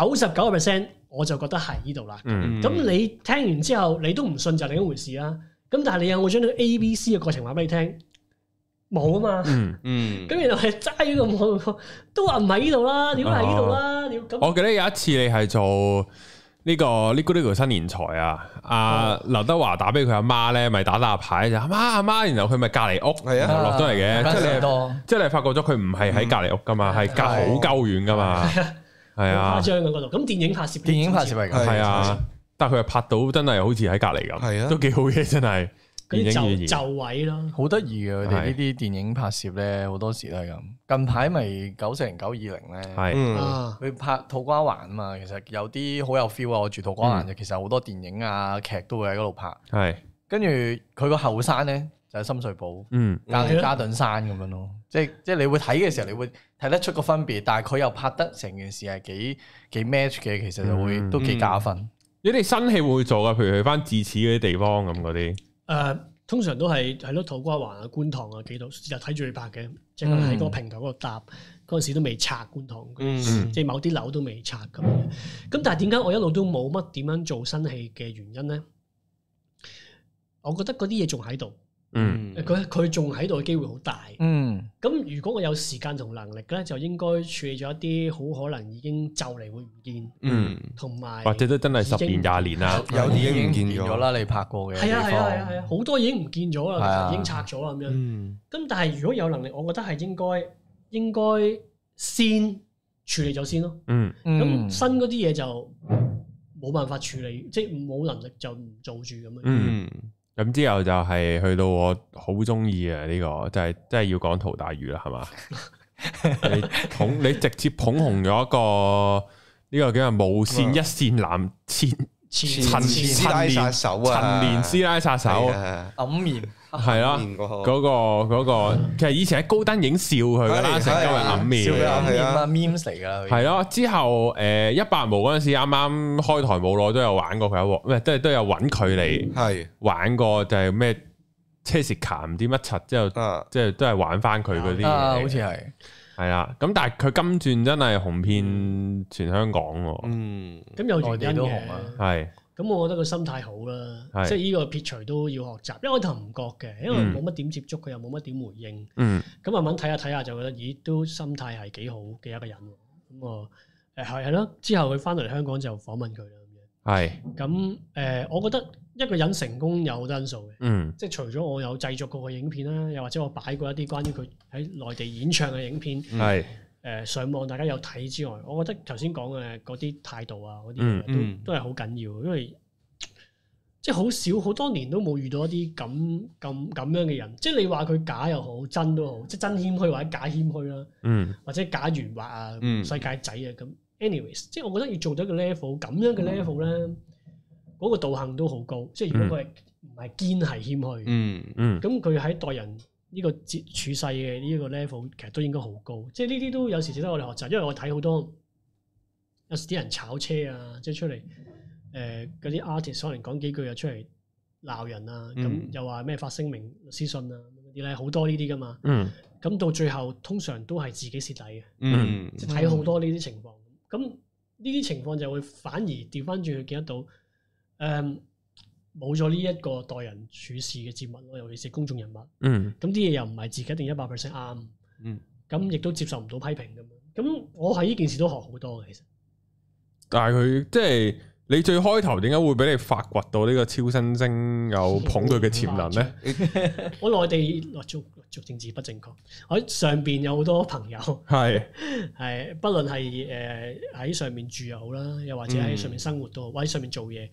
，99%。我就覺得係呢度啦。咁你聽完之後，你都唔信就另一回事啦。咁但係你有冇將呢個 A、B、C 嘅過程話俾你聽？冇啊嘛。咁原來係齋咁，都話唔係呢度啦，點解係呢度啦？ 我記得有一次你係做呢個新年財啊，阿劉德華打俾佢阿媽咧，咪打牌就阿媽，然後佢咪隔離屋落咗嚟嘅，即係你發覺咗佢唔係喺隔離屋噶嘛，係隔好鳩遠噶嘛。係啊， 誇張嘅嗰度。咁電影拍攝係咁， 係啊，但係佢又拍到真係好似喺隔離咁，係啊，都幾好嘅真係。 嗰啲就位咯， 好得意嘅佢哋呢啲電影拍攝咧，好多時都係咁。近排咪940、920咧，佢拍土瓜灣啊嘛，其實有啲好有 feel 啊。我住土瓜灣就其實好多電影啊劇都會喺嗰度拍。係，跟住佢個後山咧就喺深水埗，嘉頓山咁樣咯。即係你會睇嘅時候，你會睇得出個分別，但係佢又拍得成件事係幾 match 嘅，其實就會都幾加分。 你哋新戲會做噶？譬如去翻智齒嗰啲地方咁嗰啲。 通常都係咯，土瓜灣啊、觀塘啊幾度，就睇住佢拍嘅，即係喺個平台嗰度搭，嗰陣時都未拆觀塘，即係某啲樓都未拆咁樣。咁但係點解我一路都冇乜點樣做新戲嘅原因咧？我覺得嗰啲嘢仲喺度。佢仲喺度嘅機會好大。咁如果我有時間同能力咧，就應該處理咗一啲好可能已經就嚟會唔見。同埋或者都真係10年20年啦， 有啲已經唔見咗啦。你拍過嘅地方係啊，好多已經唔見咗啦，已經拆咗啦咁樣。咁但係如果有能力，我覺得係應該先處理咗先咯。咁新嗰啲嘢就冇辦法處理，即係冇能力就唔做住咁樣。 咁之後就係去到我好中意嘅呢個，就係真係要講陶大宇啦，係嘛？你直接捧紅咗一個呢個叫做無線一線男陳師奶殺手啊， 陳年師奶殺手， 揞面係咯，嗰個其實以前喺高登影笑佢噶啦，成日揞面， 係啊 memes 嚟噶， 係咯。之後100毛嗰陣時啱啱開台冇耐，都有玩過佢一鑊，唔係都有揾佢嚟玩過，就係咩車士卡唔知乜柒，之後即係都係玩翻佢嗰啲嘢， 好似係啊。咁但係佢今轉真係紅遍全香港喎。 咁有內地都紅啊， 係。 咁我覺得個心態好啦，即係呢個撇除都要學習，因為我頭唔覺嘅，因為冇乜點接觸佢，又冇乜點回應。咁慢慢睇下就覺得，咦，都心態係幾好嘅一個人。咁我係咯，之後佢翻到嚟香港就訪問佢啦咁樣。係。咁我覺得一個人成功有好多因素嘅。即係除咗我有製作過嘅影片啦，又或者我擺過一啲關於佢喺內地演唱嘅影片。係。上網大家有睇之外，我覺得頭先講嘅嗰啲態度啊，嗰啲都係好緊要，因為即係好多年都冇遇到一啲咁樣嘅人。即係你話佢假又好，真都好，即係真謙虛或者假謙虛啦，或者假圓滑啊，世界仔啊咁。anyways，即係我覺得要做到一個 level 咁樣嘅 level 咧，嗰個道行都好高。即係如果佢唔係堅係謙虛，咁佢喺待人呢個處世嘅呢個 level 其實都應該好高，即係呢啲都有時值得我哋學習，因為我睇好多有時啲人炒車啊，即係出嚟嗰啲 artist 可能講幾句又出嚟鬧人啊，咁又話咩發聲明、律師信啊嗰啲咧，好多呢啲噶嘛。咁到最後通常都係自己蝕底嘅，即係睇好多呢啲情況。咁呢啲情況就會反而調翻轉去見得到，冇咗呢一個待人處事嘅節目咯，尤其是公眾人物。咁啲嘢又唔係自己一定100% 啱。咁亦都接受唔到批評咁樣。咁我喺呢件事都學好多嘅，其實。但係佢即係你最開頭點解會俾你發掘到呢個超新星有捧佢嘅潛能咧？我內地做政治不正確，我喺上邊有好多朋友，係不論係喺上面住又好啦，又或者喺上面生活都好，或者上面做嘢。咁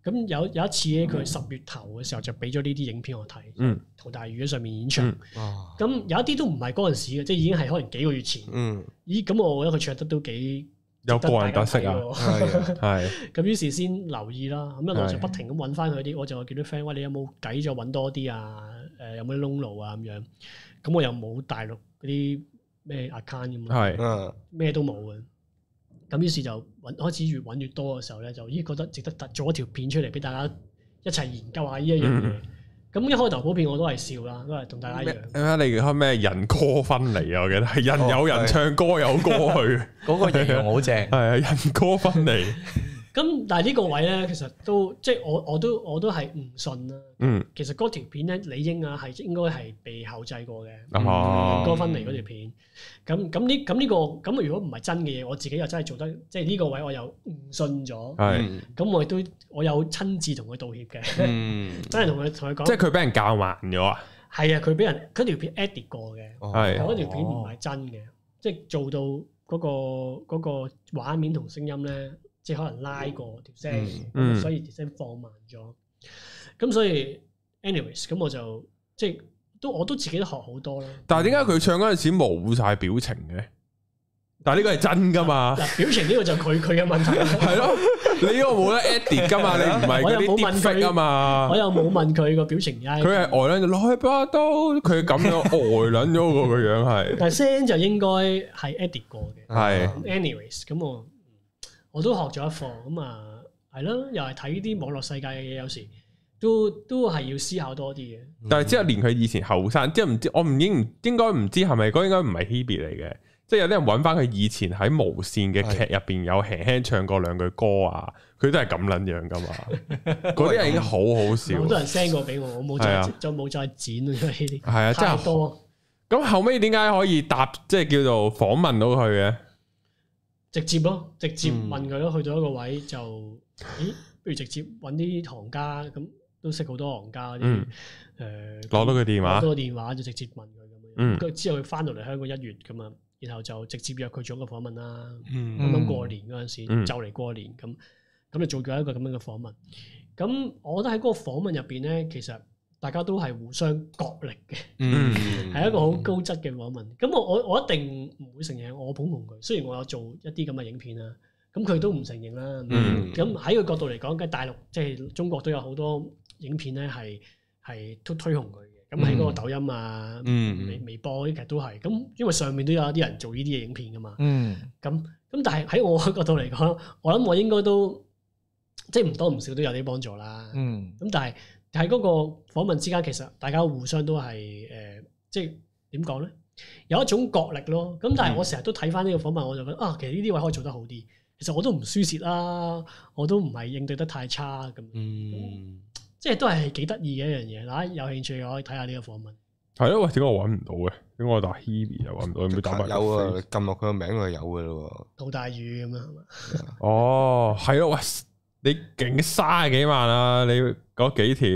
咁有一次咧，佢10月頭嘅時候就俾咗呢啲影片我睇，陶大宇喺上面演唱。咁有一啲都唔係嗰陣時嘅，即係已經係可能幾個月前。咦，咁我覺得佢唱得都幾有個人特色啊，係。 咁於是先留意啦，咁一路就不停咁揾翻佢啲，我就叫啲 friend，喂，你有冇計再揾多啲啊？有冇啲窿路啊咁樣？咁我又冇大陸嗰啲咩 account 咁啊，咩都冇嘅。咁於是就開始越揾越多嘅時候咧，就覺得值得做一條片出嚟俾大家一齊研究下呢一樣嘢。咁一開頭嗰片我都係笑啦，都係同大家一樣。 你開咩人歌分離啊？我記得係人有人唱歌有歌去， 嗰個形容好正。 係啊，人歌分離。 咁但係呢個位咧，其實都即係我都係唔信啦。其實嗰條片咧，李英啊係應該係被後製過嘅。人歌分離嗰條片。咁呢個咁如果唔係真嘅嘢，我自己又真係做得，即係呢個位我又唔信咗。咁我有親自同佢道歉嘅。真係同佢講。 即係佢俾人教慢咗啊？ 係啊，佢俾人嗰條片 edit 過嘅。但嗰條片唔係真嘅，即係做到嗰個畫面同聲音咧。即係可能拉過條聲，所以條聲放慢咗。咁所以 anyways，咁我就即係我都自己都學好多啦。 但係點解佢唱嗰陣時冇晒表情嘅？但係呢個係真㗎嘛？ 嗱，表情呢個就佢嘅問題。 係咯，你呢個冇得 edit 㗎嘛？你唔係嗰啲 deepfake 啊嘛？ 我又冇問佢個表情。 佢係呆撚咗來吧都，佢咁樣呆撚咗個樣係。 但係聲就應該係 edit 過嘅。 係。 anyways，咁我都學咗一課，咁啊係咯，又係睇啲網絡世界嘅嘢，有時都係要思考多啲嘅。 但係即係連佢以前後生，即係唔知我應該唔知係咪嗰應該唔係 Hebe 嚟嘅，即係有啲人揾翻佢以前喺無線嘅劇入邊有輕輕唱過兩句歌啊，佢都係咁撚樣噶嘛。嗰啲人已經好好笑。好多人 send 過俾我冇再剪啊，因為呢啲係啊，真係多。 咁後尾點解可以即係叫做訪問到佢嘅？ 直接問佢咯，去到一個位就，不如直接揾啲行家，咁都識好多行家嗰啲， 攞到佢電話， 攞到個電話就直接問佢咁樣。之後佢翻到嚟香港1月咁啊，然後就直接約佢做一個訪問啦。啱啱過年嗰陣時，就嚟過年咁就做咗一個咁樣嘅訪問。咁我覺得喺嗰個訪問入邊咧，其實大家都係互相角力嘅，係一個好高質嘅訪問。咁我一定唔會承認我捧紅佢，雖然我有做一啲咁嘅影片啦，咁佢都唔承認啦。咁喺佢角度嚟講，喺大陸即係中國都有好多影片咧係都推紅佢嘅。咁喺嗰個抖音啊、微博啲其實都係。咁因為上面都有啲人做呢啲嘅影片噶嘛。咁但係喺我角度嚟講，我諗我應該都即係唔多唔少都有啲幫助啦。咁但係喺嗰個訪問之間，其實大家互相都係即係點講咧？有一種角力咯。咁但係我成日都睇翻呢個訪問，我就覺得其實呢啲位可以做得好啲。其實我都唔輸蝕啦，我都唔係應對得太差咁。即係都係幾得意嘅一樣嘢。嗱，有興趣可以睇下呢個訪問。係咯，喂，點解我揾唔到嘅？點解我打 Hebe 又揾唔到？有冇打埋？ 有啊，撳落佢個名就有嘅咯。 陶大宇咁樣係嘛？ 哦，係咯，喂！你勁30幾萬啊！你嗰幾條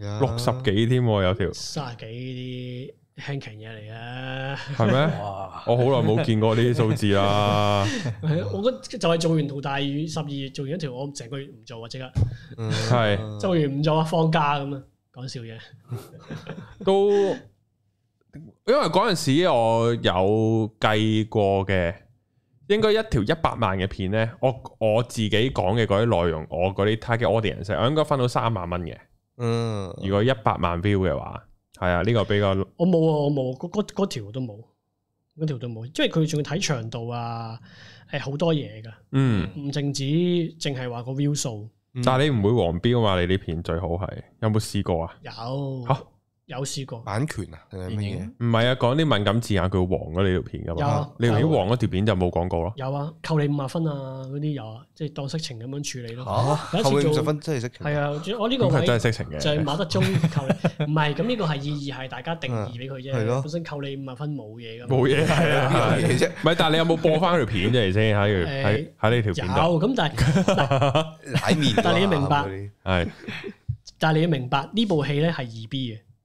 60幾添，有條 30幾啲輕騎嘢嚟嘅， 係咩？我好耐冇見過呢啲數字啦。 我覺得就係做完陶大宇12月做完一條，我成個月唔做啊，即刻係做完唔做啊，放假咁啊，講笑嘢。 都因為嗰陣時我有計過嘅。應該一條100萬嘅片咧，我自己講嘅嗰啲內容，我嗰啲 target audience，我應該分到3萬蚊嘅。如果100萬 view 嘅話，係啊，呢個比較。我冇，嗰條都冇，嗰條都冇，因為佢仲要睇長度啊，係好多嘢噶。唔淨止淨係話個 view 數。 但係你唔會黃標嘛？你啲片最好係有冇試過啊？ 有。有試過版權啊？定係乜嘢？ 唔係啊，講啲敏感字眼，佢黃咗你條片噶嘛？你條片黃嗰條片就冇廣告咯。 有啊，扣你50分啊，嗰啲有啊，即係當色情咁樣處理咯。 扣你50分真係色情。 係啊，我呢個位真係色情嘅， 就係馬德鐘扣你。唔係，咁呢個係意義係大家定義俾佢啫。係咯。本身扣你50分冇嘢噶。 冇嘢係啊，冇嘢啫。唔係，但係你有冇播翻條片啫？先喺呢條片度。有咁，但係但係你要明白係，但係你要明白呢部戲咧係2B 嘅。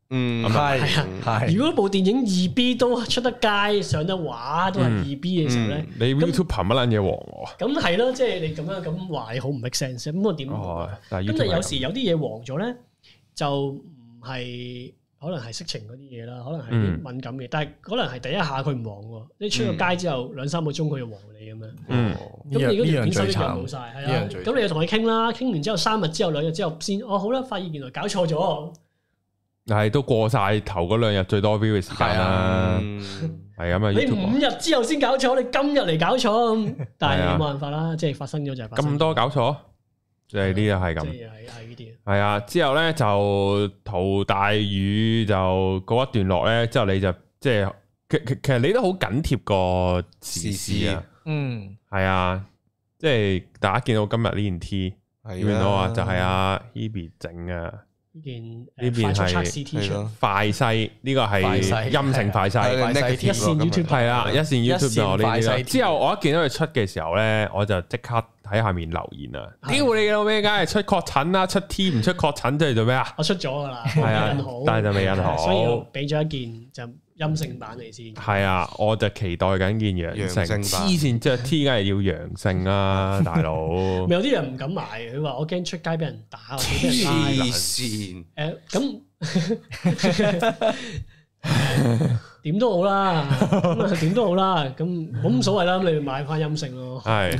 係。如果部電影2B 都出得街上得畫都係2B 嘅時候咧， 你 YouTube 憑乜撚嘢黃我？ 咁係咯，即係你咁樣咁話，你好唔 make sense。咁我點？咁就有時有啲嘢黃咗咧，就唔係。可能係色情嗰啲嘢啦，可能係啲敏感嘅，但係可能係第一下佢唔黃喎，你出咗街之後2-3個鐘佢就黃你咁樣。咁你嗰條片收益就冇晒，係啊。咁你就同佢傾啦，傾完之後3日之後2日之後先，好啦，發現原來搞錯咗。係都過晒頭嗰2日最多 view 嘅時間啦，係咁啊。 你5日之後先搞錯，你今日嚟搞錯，但係冇辦法啦，即係發生咗就係發生。 咁多搞錯？即係呢啲係咁。係啊，之後咧就陶大宇就告一段落咧，之後你就即係其實你都好緊貼個時事啊，係啊，即係大家見到今日呢件 T， 見到啊，就係阿 Hebe 整啊，呢邊係快篩，呢個係陰性快篩， 一線 YouTube 係啊，一線 YouTube 就呢啲。之後我一見到佢出嘅時候咧，我就即刻喺下面留言啊！屌你老味，梗係出確診啦，出 T 唔出確診即係做咩啊？ 我出咗噶啦， 係啊，但係就未印好， 所以俾咗一件就陰性版嚟先。 係啊，我就期待緊件陽性。黐線，即係 T 梗係要陽性啊，大佬。 咪有啲人唔敢買，佢話我驚出街俾人打或者俾人拉。 黐線。 咁點都好啦，點都好啦，咁冇乜所謂啦，咁你買翻陰性咯。係，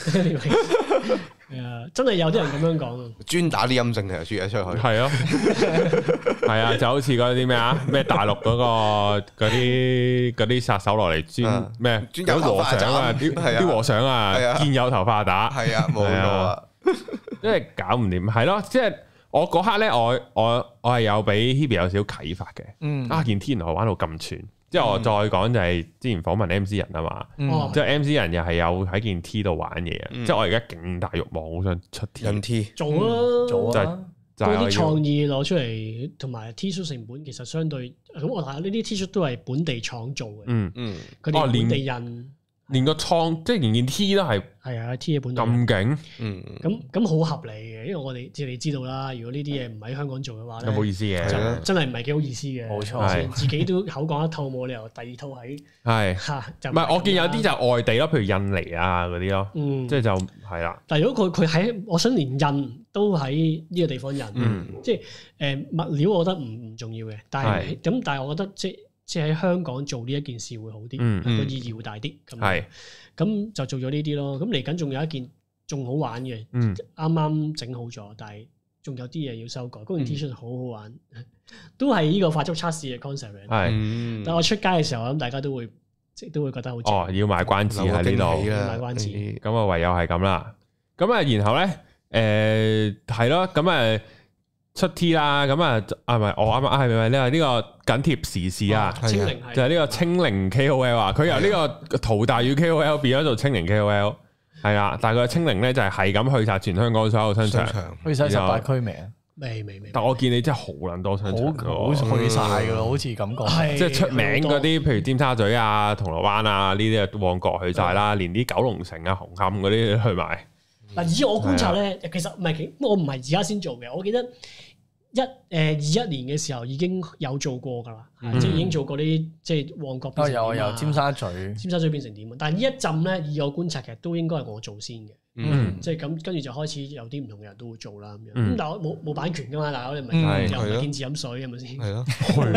真係有啲人咁樣講啊， 專打啲陰性嘅出去。 係啊，係啊，就好似嗰啲咩啊，咩大陸嗰啲殺手落嚟專咩，專有和尚啊，啲和尚啊，見有頭髮打。係啊，冇錯啊，即係搞唔掂，係咯，即係。我嗰刻咧，我係有俾 Hebe 有少少啟發嘅。件 T 原來玩到咁串，即係我再講就係之前訪問 MC 人啊嘛，即係 MC 人又係有喺件 T 度玩嘢，即係我而家勁大慾望，好想出 T 做咯， 做啊， 就啲創意攞出嚟，同埋 T 恤成本其實相對咁，我睇下呢啲 T 恤都係本地廠做嘅，佢哋本地印。 連個創即係連件 T 都係啊 T 嘅本地咁勁， 咁好合理嘅，因為我哋即係你知道啦，如果呢啲嘢唔喺香港做嘅話咧， 冇意思嘅， 真係唔係幾好意思嘅，冇錯，自己都口講一套，冇理由第二套喺係，唔係我見有啲就外地咯，譬如印尼啊嗰啲咯，即係就係啦。但係如果佢喺，我想連印都喺呢個地方印，即係物料，我覺得唔重要嘅，但係我覺得即係喺香港做呢一件事會好啲，個意義會大啲。咁就做咗呢啲咯。咁嚟緊仲有一件仲好玩嘅，啱啱整好咗，但係仲有啲嘢要修改。嗰件 T 恤好好玩，都係呢個快速測試嘅 concept。但我出街嘅時候，我諗大家都會覺得好正。要賣關子喺呢度，賣關子。咁啊，唯有係咁啦。咁啊，然後咧，係咯，咁出 T 啦，咁啊，唔係我啱啱係咪呢個緊貼時事啊？就係呢個清零 KOL 啊，佢由呢個陶大宇 KOL 變咗做清零 KOL，係啊，但係佢清零咧就係咁去晒全香港所有商場，去晒18區未啊？未。但我見你真係好撚多商場，好去晒噶咯，好似感覺，即係出名嗰啲，譬如尖沙咀啊、銅鑼灣啊呢啲旺角去晒啦，連啲九龍城啊、紅磡嗰啲去埋。嗱，以我觀察咧，其實唔係，我唔係而家先做嘅，我記得。21年嘅時候已經有做過㗎啦，即係已經做過啲即係旺角變成點啊，由尖沙咀變成點啊？但係呢一陣咧，以我觀察其實都應該係我做先嘅，即係咁跟住就開始有啲唔同嘅人都會做啦咁樣。咁但係我冇版權㗎嘛，大佬你唔係又唔係見字飲水係咪先？係咯，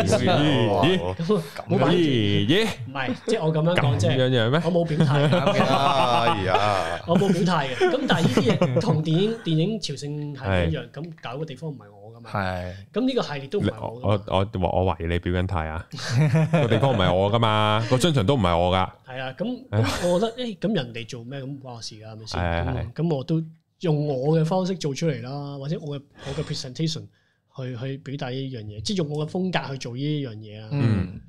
冇版權，唔係即係我咁樣講啫，我冇表態嘅，我冇表態嘅。咁但係呢啲嘢同電影朝聖係一樣，咁搞個地方唔係我。係，咁呢個系列都唔係我懷疑你表緊態啊！個地方唔係我噶嘛，個商場都唔係我噶。係啊，咁我覺得咁人哋做咩咁唔關我事噶，係咪先？咁我都用我嘅方式做出嚟啦，或者我嘅 presentation 去表達呢樣嘢，即係用我嘅風格去做呢樣嘢啊。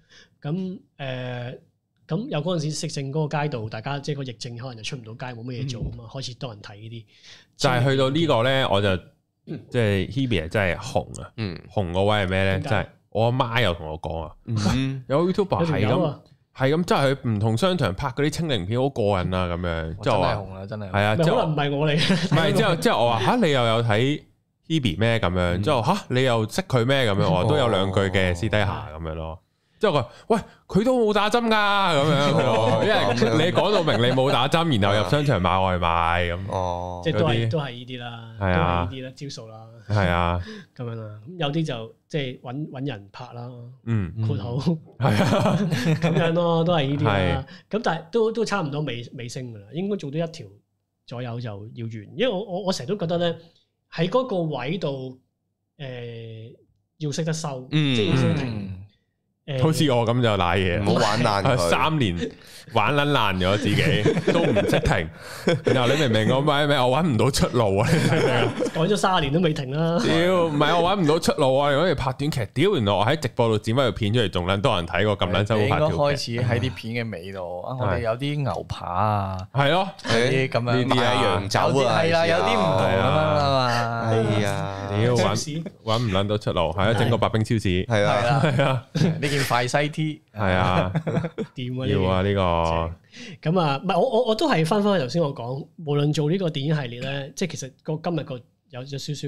咁有嗰陣時食剩嗰個街道，大家即係個疫症可能就出唔到街，冇乜嘢做啊嘛，開始多人睇呢啲。就係去到呢個咧，我就。即係 Hebe 真係紅啊！紅個位係咩咧？即係我阿媽又同我講啊，有 YouTuber 係咁，即係佢唔同商場拍嗰啲清零片好過癮啊！咁樣即係話紅啦，真係係啊！可能唔係我嚟嘅，唔係之後我話吓你又有睇 Hebe 咩咁樣，之後吓你又識佢咩咁樣，我都有兩句嘅私底下咁樣咯。之後佢喂佢都冇打針㗎咁樣，因為你講到明你冇打針，然後入商場買外賣咁， 即係都係呢啲啦，都係呢啲啦招數啦， 係啊咁樣啦。咁有啲就即係揾人拍啦，括號係啊咁樣咯，都係呢啲啦。咁但係都差唔多尾聲㗎啦，應該做到1條左右就要完，因為我成日都覺得咧喺嗰個位度要識得收，即係要識得停。 好似我咁就賴嘢， 唔好玩爛佢。 3年玩撚爛咗自己，都唔識停。然後你明唔明我咩？我揾唔到出路啊！ 講咗30年都未停啦。 屌，唔係我揾唔到出路啊！如果你拍短劇，屌，原來我喺直播度剪翻條片出嚟，仲撚多人睇過咁撚辛苦拍條劇。 應該開始喺啲片嘅尾度啊！我哋有啲牛扒啊， 係咯， 啲咁樣呢啲啊， 洋酒啊， 係啦，有啲唔同啊嘛。 係啊， 屌揾唔撚到出路，係啊，整個白兵超市， 係啊， 係啊， 呢件快西 T 係啊， 掂啊！ 要啊呢個。 咁啊，唔係我都係翻去頭先我講，無論做呢個電影系列咧，即係其實今日個有少少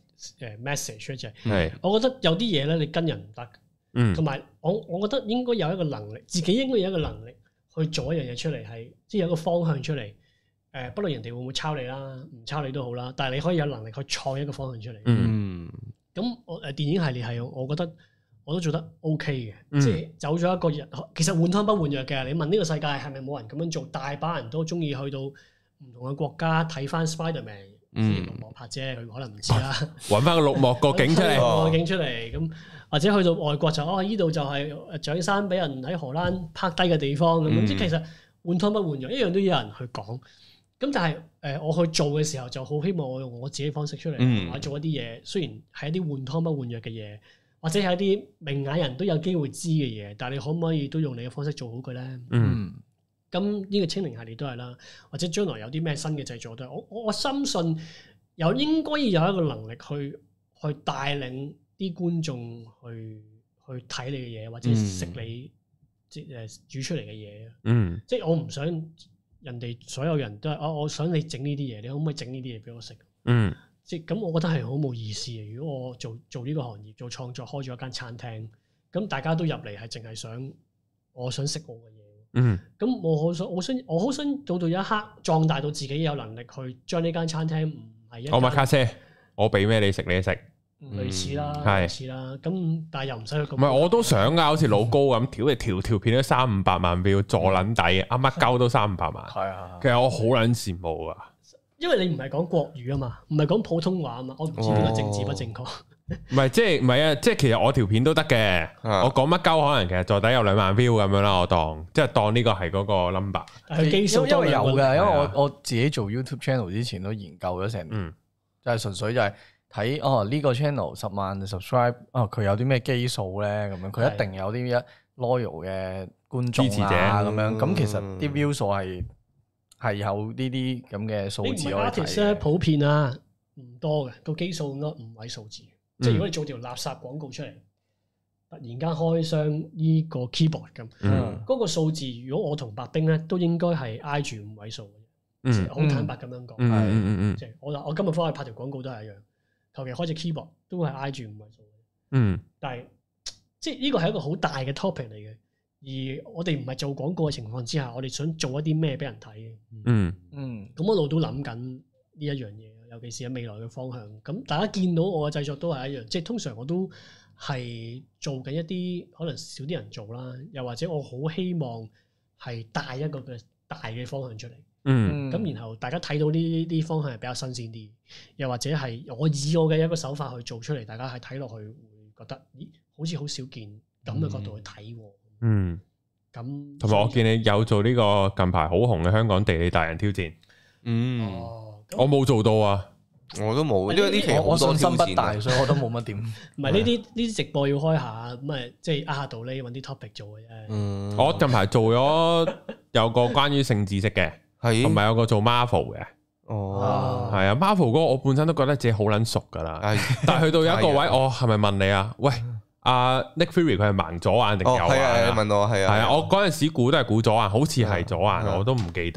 message 就係，我覺得有啲嘢咧你跟人唔得，同埋我覺得應該有一個能力，自己應該有一個能力去做一樣嘢出嚟，係即係有一個方向出嚟。不論人哋會唔會抄你啦，唔抄你都好啦，但係你可以有能力去創一個方向出嚟。咁我電影系列係我覺得我都做得 OK 嘅，即係走咗一個人，其實換湯不換藥嘅。你問呢個世界係咪冇人咁樣做？大把人都中意去到唔同嘅國家睇翻 Spiderman，綠幕拍啫，佢可能唔知啦。 揾翻個綠幕個景出嚟， 個景出嚟咁，或者去到外國就呢度就係蔣生俾人喺荷蘭拍低嘅地方咁。即係其實換湯不換藥，一樣都有人去講。咁但係我去做嘅時候就好希望我用我自己方式出嚟，或者做一啲嘢，雖然係一啲換湯不換藥嘅嘢，或者係一啲明眼人都有機會知嘅嘢，但係你可唔可以都用你嘅方式做好佢咧？咁呢個清零系列都係啦，或者將來有啲咩新嘅製作都係，我深信應該要有一個能力去帶領啲觀眾去睇你嘅嘢，或者食你煮出嚟嘅嘢。即係我唔想人哋所有人都係我想你整呢啲嘢，你可唔可以整呢啲嘢俾我食？即係咁，我覺得係好冇意思嘅。如果我做呢個行業做創作，開咗一間餐廳，咁大家都入嚟係淨係我想食我嘅嘢。咁我好想做到一刻壯大到自己有能力去將呢間餐廳唔係一間。我買卡車，我俾咩你食你食。類似啦，類似啦，咁但係又唔使去咁。唔係我都想噶，好似老高咁，條片都300-500萬票，坐撚底，啱乜鳩都300萬。係啊，其實我好撚羨慕啊，因為你唔係講國語啊嘛，唔係講普通話啊嘛，我唔知邊個政治不正確。唔係即係唔係啊，即係其實我條片都得嘅，我講乜鳩可能其實坐底有2萬票咁樣啦，我當呢個係嗰個 number。因為有嘅，因為我自己做 YouTube channel 之前都研究咗成年，就係純粹就係。睇呢個 channel 10萬 subscribe 佢有啲咩基數咧？咁樣佢一定有啲loyal 嘅觀眾支持者咁樣。咁其實啲 view 數係有呢啲咁嘅數字可以睇。artist 咧普遍啊唔多嘅，個基數應該5位數字。即係如果你做條垃圾廣告出嚟，突然間開箱呢個 keyboard 咁，嗰個數字如果我同白兵咧都應該係挨住5位數嘅。好坦白咁樣講，即係我今日翻去拍條廣告都係一樣。求其開隻 keyboard 都係挨住5位數嘅，但係即係呢個係一個好大嘅 topic 嚟嘅，而我哋唔係做廣告嘅情況之下，我哋想做一啲咩俾人睇嘅，咁我一路都諗緊呢一樣嘢，尤其是喺未來嘅方向。咁大家見到我嘅製作都係一樣，即係通常我都係做緊一啲可能少啲人做啦，又或者我好希望係帶一個嘅大嘅方向出嚟。咁然後大家睇到呢啲方向係比較新鮮啲，又或者係我以我嘅一個手法去做出嚟，大家係睇落去會覺得，咦，好似好少見咁嘅角度去睇。咁同埋我見你有做呢個近排好紅嘅香港地理達人挑戰。我冇做到啊，我都冇，因為呢期我信心不大，所以我都冇乜點。唔係呢啲直播要開下，咁啊即係下道理揾啲 topic 做嘅啫。我近排做咗有個關於性知識嘅。同埋有個做 Marvel 嘅，係啊 Marvel 嗰個我本身都覺得自己好撚熟噶啦，但係去到有一個位，我係咪問你啊？喂，阿 Nick Fury 佢係盲左眼定右眼啊？你問我係啊，我嗰陣時估都係估左眼，好似係左眼，我都唔記得啦。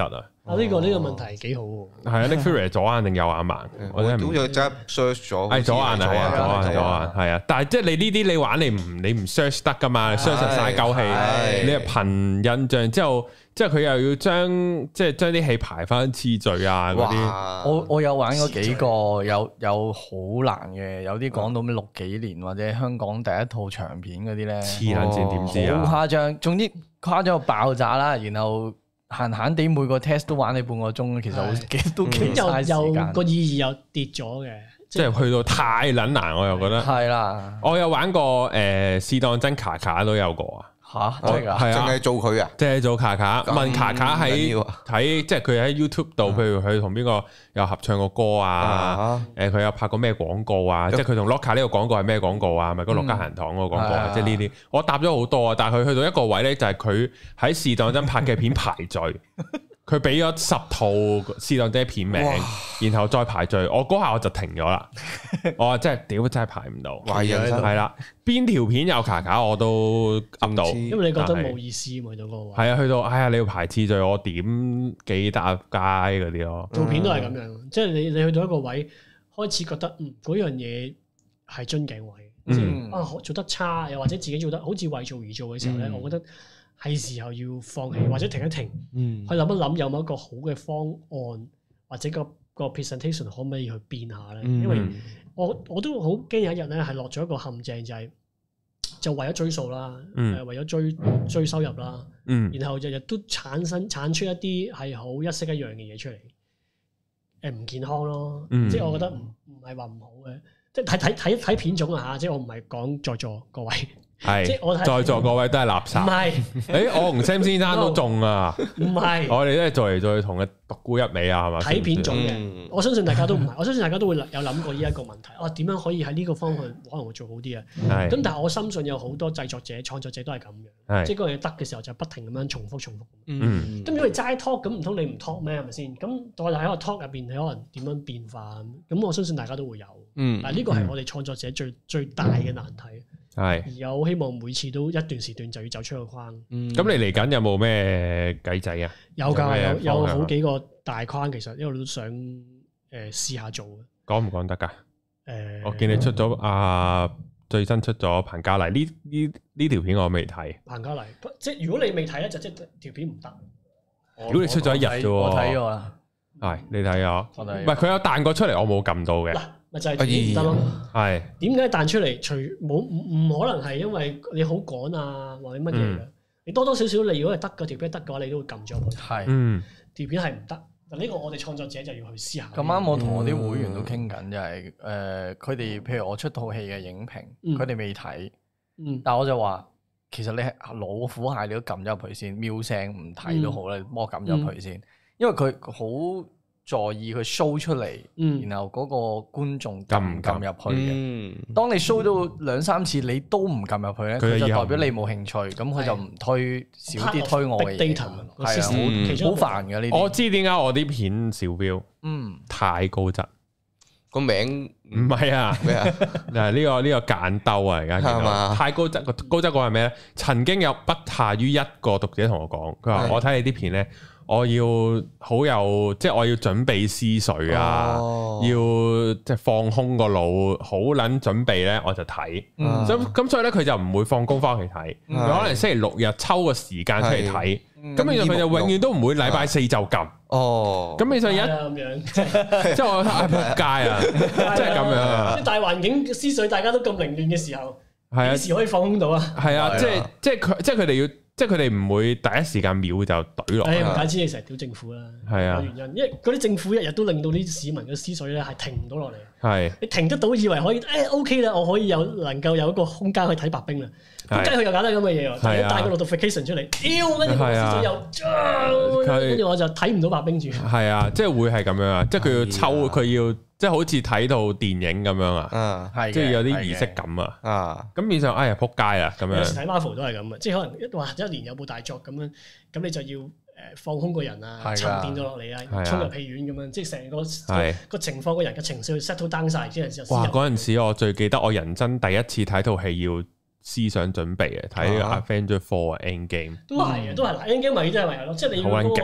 啊！呢個問題幾好喎。 係啊 ，Nick Fury 左眼定右眼盲？我都有即刻 search 咗。係左眼啊，左眼係啊。但係即係你呢啲你玩你唔 search 得噶嘛？你 search 晒鳩氣，你係憑印象之後，即係佢又要將啲戲排翻次序啊嗰啲。 我有玩過幾個，有好難嘅，有啲講到咩60幾年或者香港第一套長片嗰啲咧， 黐撚線點知啊？ 好誇張，總之誇張到爆炸啦，然後。閒閒地每個 test 都玩你半個鐘，其實都幾嘥時間。 又個意義又跌咗嘅， 即係去到太撚難，我又覺得。 係啦， 我有玩過試當真卡卡都有過啊。 吓，真係㗎？ 係啊， 淨係做佢啊？ 即係做卡卡，問卡卡喺即係佢喺 YouTube 度，譬如佢同邊個有合唱過歌啊？佢有拍過咩廣告啊？即係佢同 Locker 呢個廣告係咩廣告啊？咪嗰樂家行堂嗰個廣告啊？即係呢啲，我答咗好多啊！但係佢去到一個位咧，就係佢喺試當真拍嘅片排序。佢俾咗10套試當真片名，然後再排序。我嗰下我就停咗啦。我話真係屌，真係排唔到。 壞人生係啦，邊條片有卡卡我都噏到。 因為你覺得冇意思嘛，到嗰個位。 係啊，去到哎呀，你要排次序，我點幾搭街嗰啲咯。 做片都係咁樣，即係你去到一個位，開始覺得嗰樣嘢係樽頸位，做得差，又或者自己做得好似為做而做嘅時候咧，我覺得。係時候要放棄，或者停一停，去諗一諗有冇一個好嘅方案，或者個 presentation 可唔可以去變下咧？因為我都好驚有一日咧係落咗一個陷阱，就為咗追數啦，為咗追收入啦，然後日日都產出一啲係好一式一樣嘅嘢出嚟，唔健康咯。即係我覺得唔係話唔好嘅，即係睇片種啊嚇，即係我唔係講在座各位。 係，即係我在座各位都係垃圾。唔係，我同 Sam 先生都中啊。唔係，我哋都係做嚟做去同佢獨沽一味啊，係嘛？ 睇片種嘅，我相信大家都唔係，我相信大家都會有諗過呢一個問題。點樣可以喺呢個方向可能會做好啲啊？咁但係我深信有好多製作者、創作者都係咁樣，即係嗰樣嘢得嘅時候就不停咁樣重複。咁如果你齋 talk，咁唔通你唔 talk 咩？係咪先？咁我哋喺個 talk 入邊，你可能點樣變化？咁我相信大家都會有。但係呢個係我哋創作者最大嘅難題。係，而有希望每次都一段時段就要走出個框。咁你嚟緊有冇咩計仔啊？ 有㗎，有好幾個大框，其實一路都想試下做嘅。 講唔講得㗎？我見你出咗最新出咗彭嘉麗呢條片我未睇。 彭嘉麗，即係如果你未睇咧，就即係條片唔得。 如果你出咗一日啫喎， 我睇咗啦。 係你睇啊？唔係佢有彈過出嚟，我冇撳到嘅。 咪就係點唔得咯？ 係點解彈出嚟？除冇唔可能係因為你好趕啊，或者乜嘢嘅？你多多少少你如果係得嘅條片得嘅話，你都會撳咗佢。係，條片係唔得。嗱呢個我哋創作者就要去思考。 咁啱我同我啲會員都傾緊，就係佢哋譬如我出套戲嘅影評，佢哋未睇，但係我就話其實你係老虎蟹，你都撳咗入去先，喵聲唔睇都好啦，幫我撳咗入去先，因為佢好在意佢 show 出嚟，然後嗰個觀眾撳唔撳入去嘅。當你 show 到2-3次你都唔撳入去咧，佢就代表你冇興趣，咁佢就唔推少啲推我嘅嘢。係啊，好煩嘅呢啲。 我知點解我啲片少 view，太高質。 個名唔係啊咩啊？嗱呢個揀兜啊，而家見到太高質。高質講係咩咧？曾經有不下於一個讀者同我講，佢話我睇你啲片咧。我要好有，即係我要準備思緒啊，要即係放空個腦，好撚準備咧，我就睇。咁所以咧，佢就唔會放工翻屋企睇，佢可能星期6日抽個時間出嚟睇。咁其實佢就永遠都唔會禮拜4就撳。咁其實咁樣，即係我仆街啊，即係咁樣啊。 大環境思緒大家都咁凌亂嘅時候，幾時可以放空到啊？ 係啊，即係佢哋要。即係佢哋唔會第一時間秒就懟落。 唔怪之你成日屌政府啦，係啊，原因，因為嗰啲政府日日都令到啲市民嘅思緒咧係停唔到落嚟。係，你停得到，以為可以OK 啦，我可以能夠有一個空間去睇白冰啦。咁梗係佢又搞得咁嘅嘢喎，帶個 notification 出嚟，屌，跟住我思緒又，跟住我就睇唔到白冰住。係啊，即係會係咁樣啊，即係佢要抽，佢要即係好似睇套電影咁樣啊，即係有啲儀式感啊。咁變相哎呀撲街啊咁樣。 有時睇 Marvel 都係咁啊，即係可能一年有部大作咁樣，咁你就要放空個人啊，沉澱咗落嚟啊，衝入戲院咁樣，即係成個情況，個人嘅情緒 settle down 曬之後。 哇！嗰陣時我最記得我人生第一次睇套戲要思想準備嘅，睇《Avengers 4》Endgame。 都係啊，都係嗱，Endgame 咪真係咪係咯，即係你要嗰個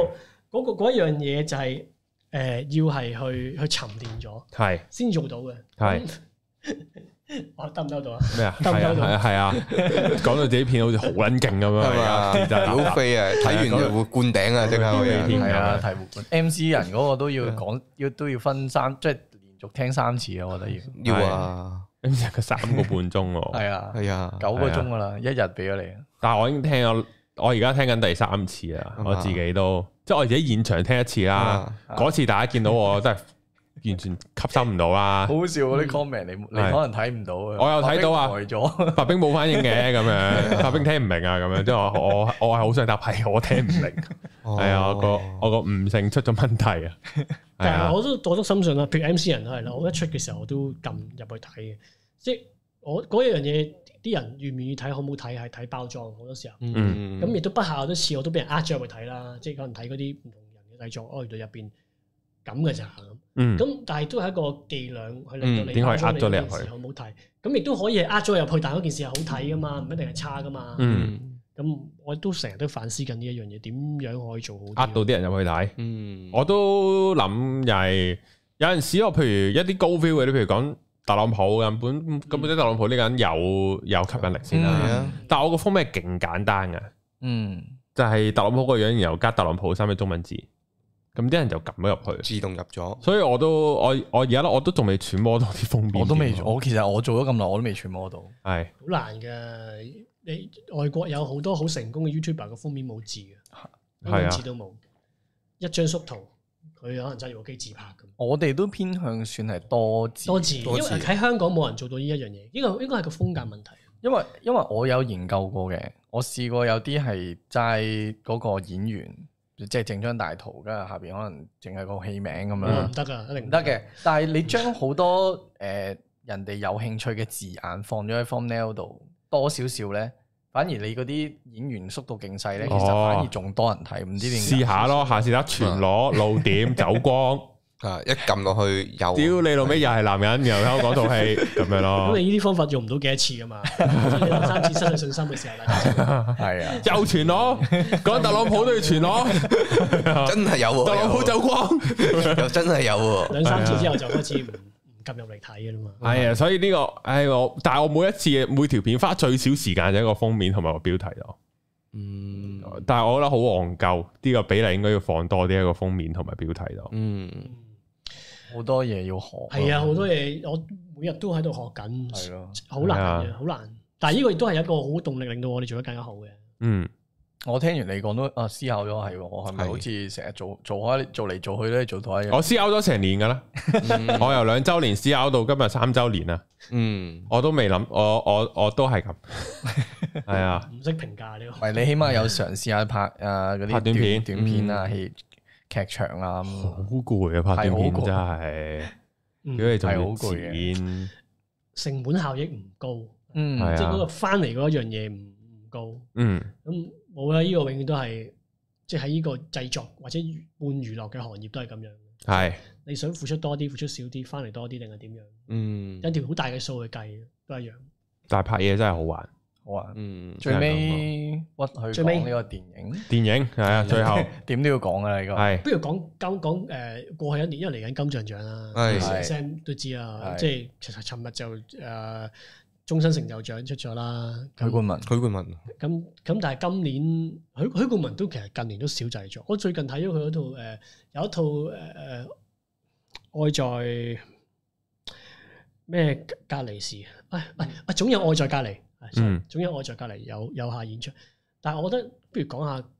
嗰樣嘢就係要係去沉澱咗， 係先做到嘅。 係。 我得唔得到啊？ 咩啊？係啊！講到自己片好似好撚勁咁樣，係啊！ 好飛啊！睇完就會灌頂啊！即刻係啊！睇 MC 人嗰個都要講，都要分三，即係連續聽3次啊！我覺得要啊 ！MC 人佢3個半鐘喎， 係啊，9個鐘噶啦，一日俾咗你。但係我已經聽咗，我而家聽緊第3次啊！我自己都即係我自己現場聽一次啦。嗰次大家見到我真係完全吸收唔到啦， 好笑嗰啲 comment，你可能睇唔到啊。 我有睇到啊，白兵冇反應嘅咁樣，白兵聽唔明啊咁樣，即係我係好想答係我聽唔明，係啊，我個悟性出咗問題啊。 但係我都深信啦，譬如 MC 人都係啦，我一出嘅時候我都撳入去睇嘅，即係我嗰樣嘢啲人願唔願意睇好唔好睇係睇包裝好多時候，咁亦都不下好多次我都俾人呃咗入去睇啦，即係可能睇嗰啲唔同人嘅製作，原來入邊咁嘅咋咁，咁但係都係一個伎倆去令到你點可以呃咗你入去好唔好睇？咁亦都可以係呃咗入去，但係嗰件事係好睇噶嘛，唔一定係差噶嘛。咁我都成日都反思緊呢一樣嘢，點樣可以做好？ 呃到啲人入去睇，我都諗又係有陣時我譬如一啲高 feel 嘅，你譬如講特朗普根本啲特朗普呢個人有吸引力先啦。但係我個封面係勁簡單嘅，就係特朗普個樣，然後加特朗普3個中文字。咁啲人就撳咗入去， 自動入咗。 所以我而家我都仲未揣摩到啲封面。 我都未，其實我做咗咁耐，我都未揣摩到。 係好難㗎，你外國有好多好成功嘅 YouTuber 個封面冇字嘅，一個字都冇，一張縮圖，佢可能揸住部機自拍咁。 我哋都偏向算係多字， 因為喺香港冇人做到呢一樣嘢，呢個應該係個風格問題。 因為我有研究過嘅，我試過有啲係齋嗰個演員。即係整張大圖，跟住下邊可能淨係個戲名咁樣，唔得噶，一定唔得嘅。但係你將好多人哋有興趣嘅字眼放咗喺 thumbnail 度多少少咧，反而你嗰啲演員縮到勁細咧，其實反而仲多人睇。唔知點試下咯，下次得全裸露點走光。 一撳落去又， 屌你老味又係男人，又喺度講套戲咁樣咯。 咁你呢啲方法用唔到幾多次噶嘛？3次失去信心嘅時候啦， 係啊， 又全裸，講特朗普都要全裸， 真係有特朗普走光， 又真係有 2、3次之後就開始唔撳入嚟睇嘅啦嘛。 係啊，所以呢個但係我每一次每條片花最少時間就一個封面同埋個標題咯。但係我覺得好戇鳩，呢個比例應該要放多啲一個封面同埋標題咯。 好多嘢要學， 係啊，好多嘢我每日都喺度學緊，係咯，好難嘅，好難。但係呢個亦都係一個好動力，令到我哋做得更加好嘅。 我聽完你講都思考咗，係我係咪好似成日做開做嚟做去咧做同一樣？ 我思考咗成年噶啦，我由2週年思考到今日3週年啦。我都未諗，我都係咁，係啊， 唔識評價呢個。 喂，你起碼有嘗試下拍嗰啲短片啊，劇場啊， 好攰啊！拍短片真係，如果你仲要剪， 成本效益唔高，即係嗰個翻嚟嗰一樣嘢唔高，咁冇啦。呢個永遠都係，即係喺呢個製作或者半娛樂嘅行業都係咁樣。係你想付出多啲，付出少啲，翻嚟多啲定係點樣？有條好大嘅數去計，都一樣。但係拍嘢真係好玩。 最尾屈去講呢個電影係啊，最後點都要講噶啦呢個。 係不如講過去1年，因為嚟緊金像獎啦，Sam 都知啊，即係其實尋日就終身成就獎出咗啦。 許冠文咁但係今年許冠文都其實近年都少製作。我最近睇咗佢嗰套有一套愛在咩隔離時，總有愛在隔離。總有愛在隔離有下演出，但係我覺得不如講下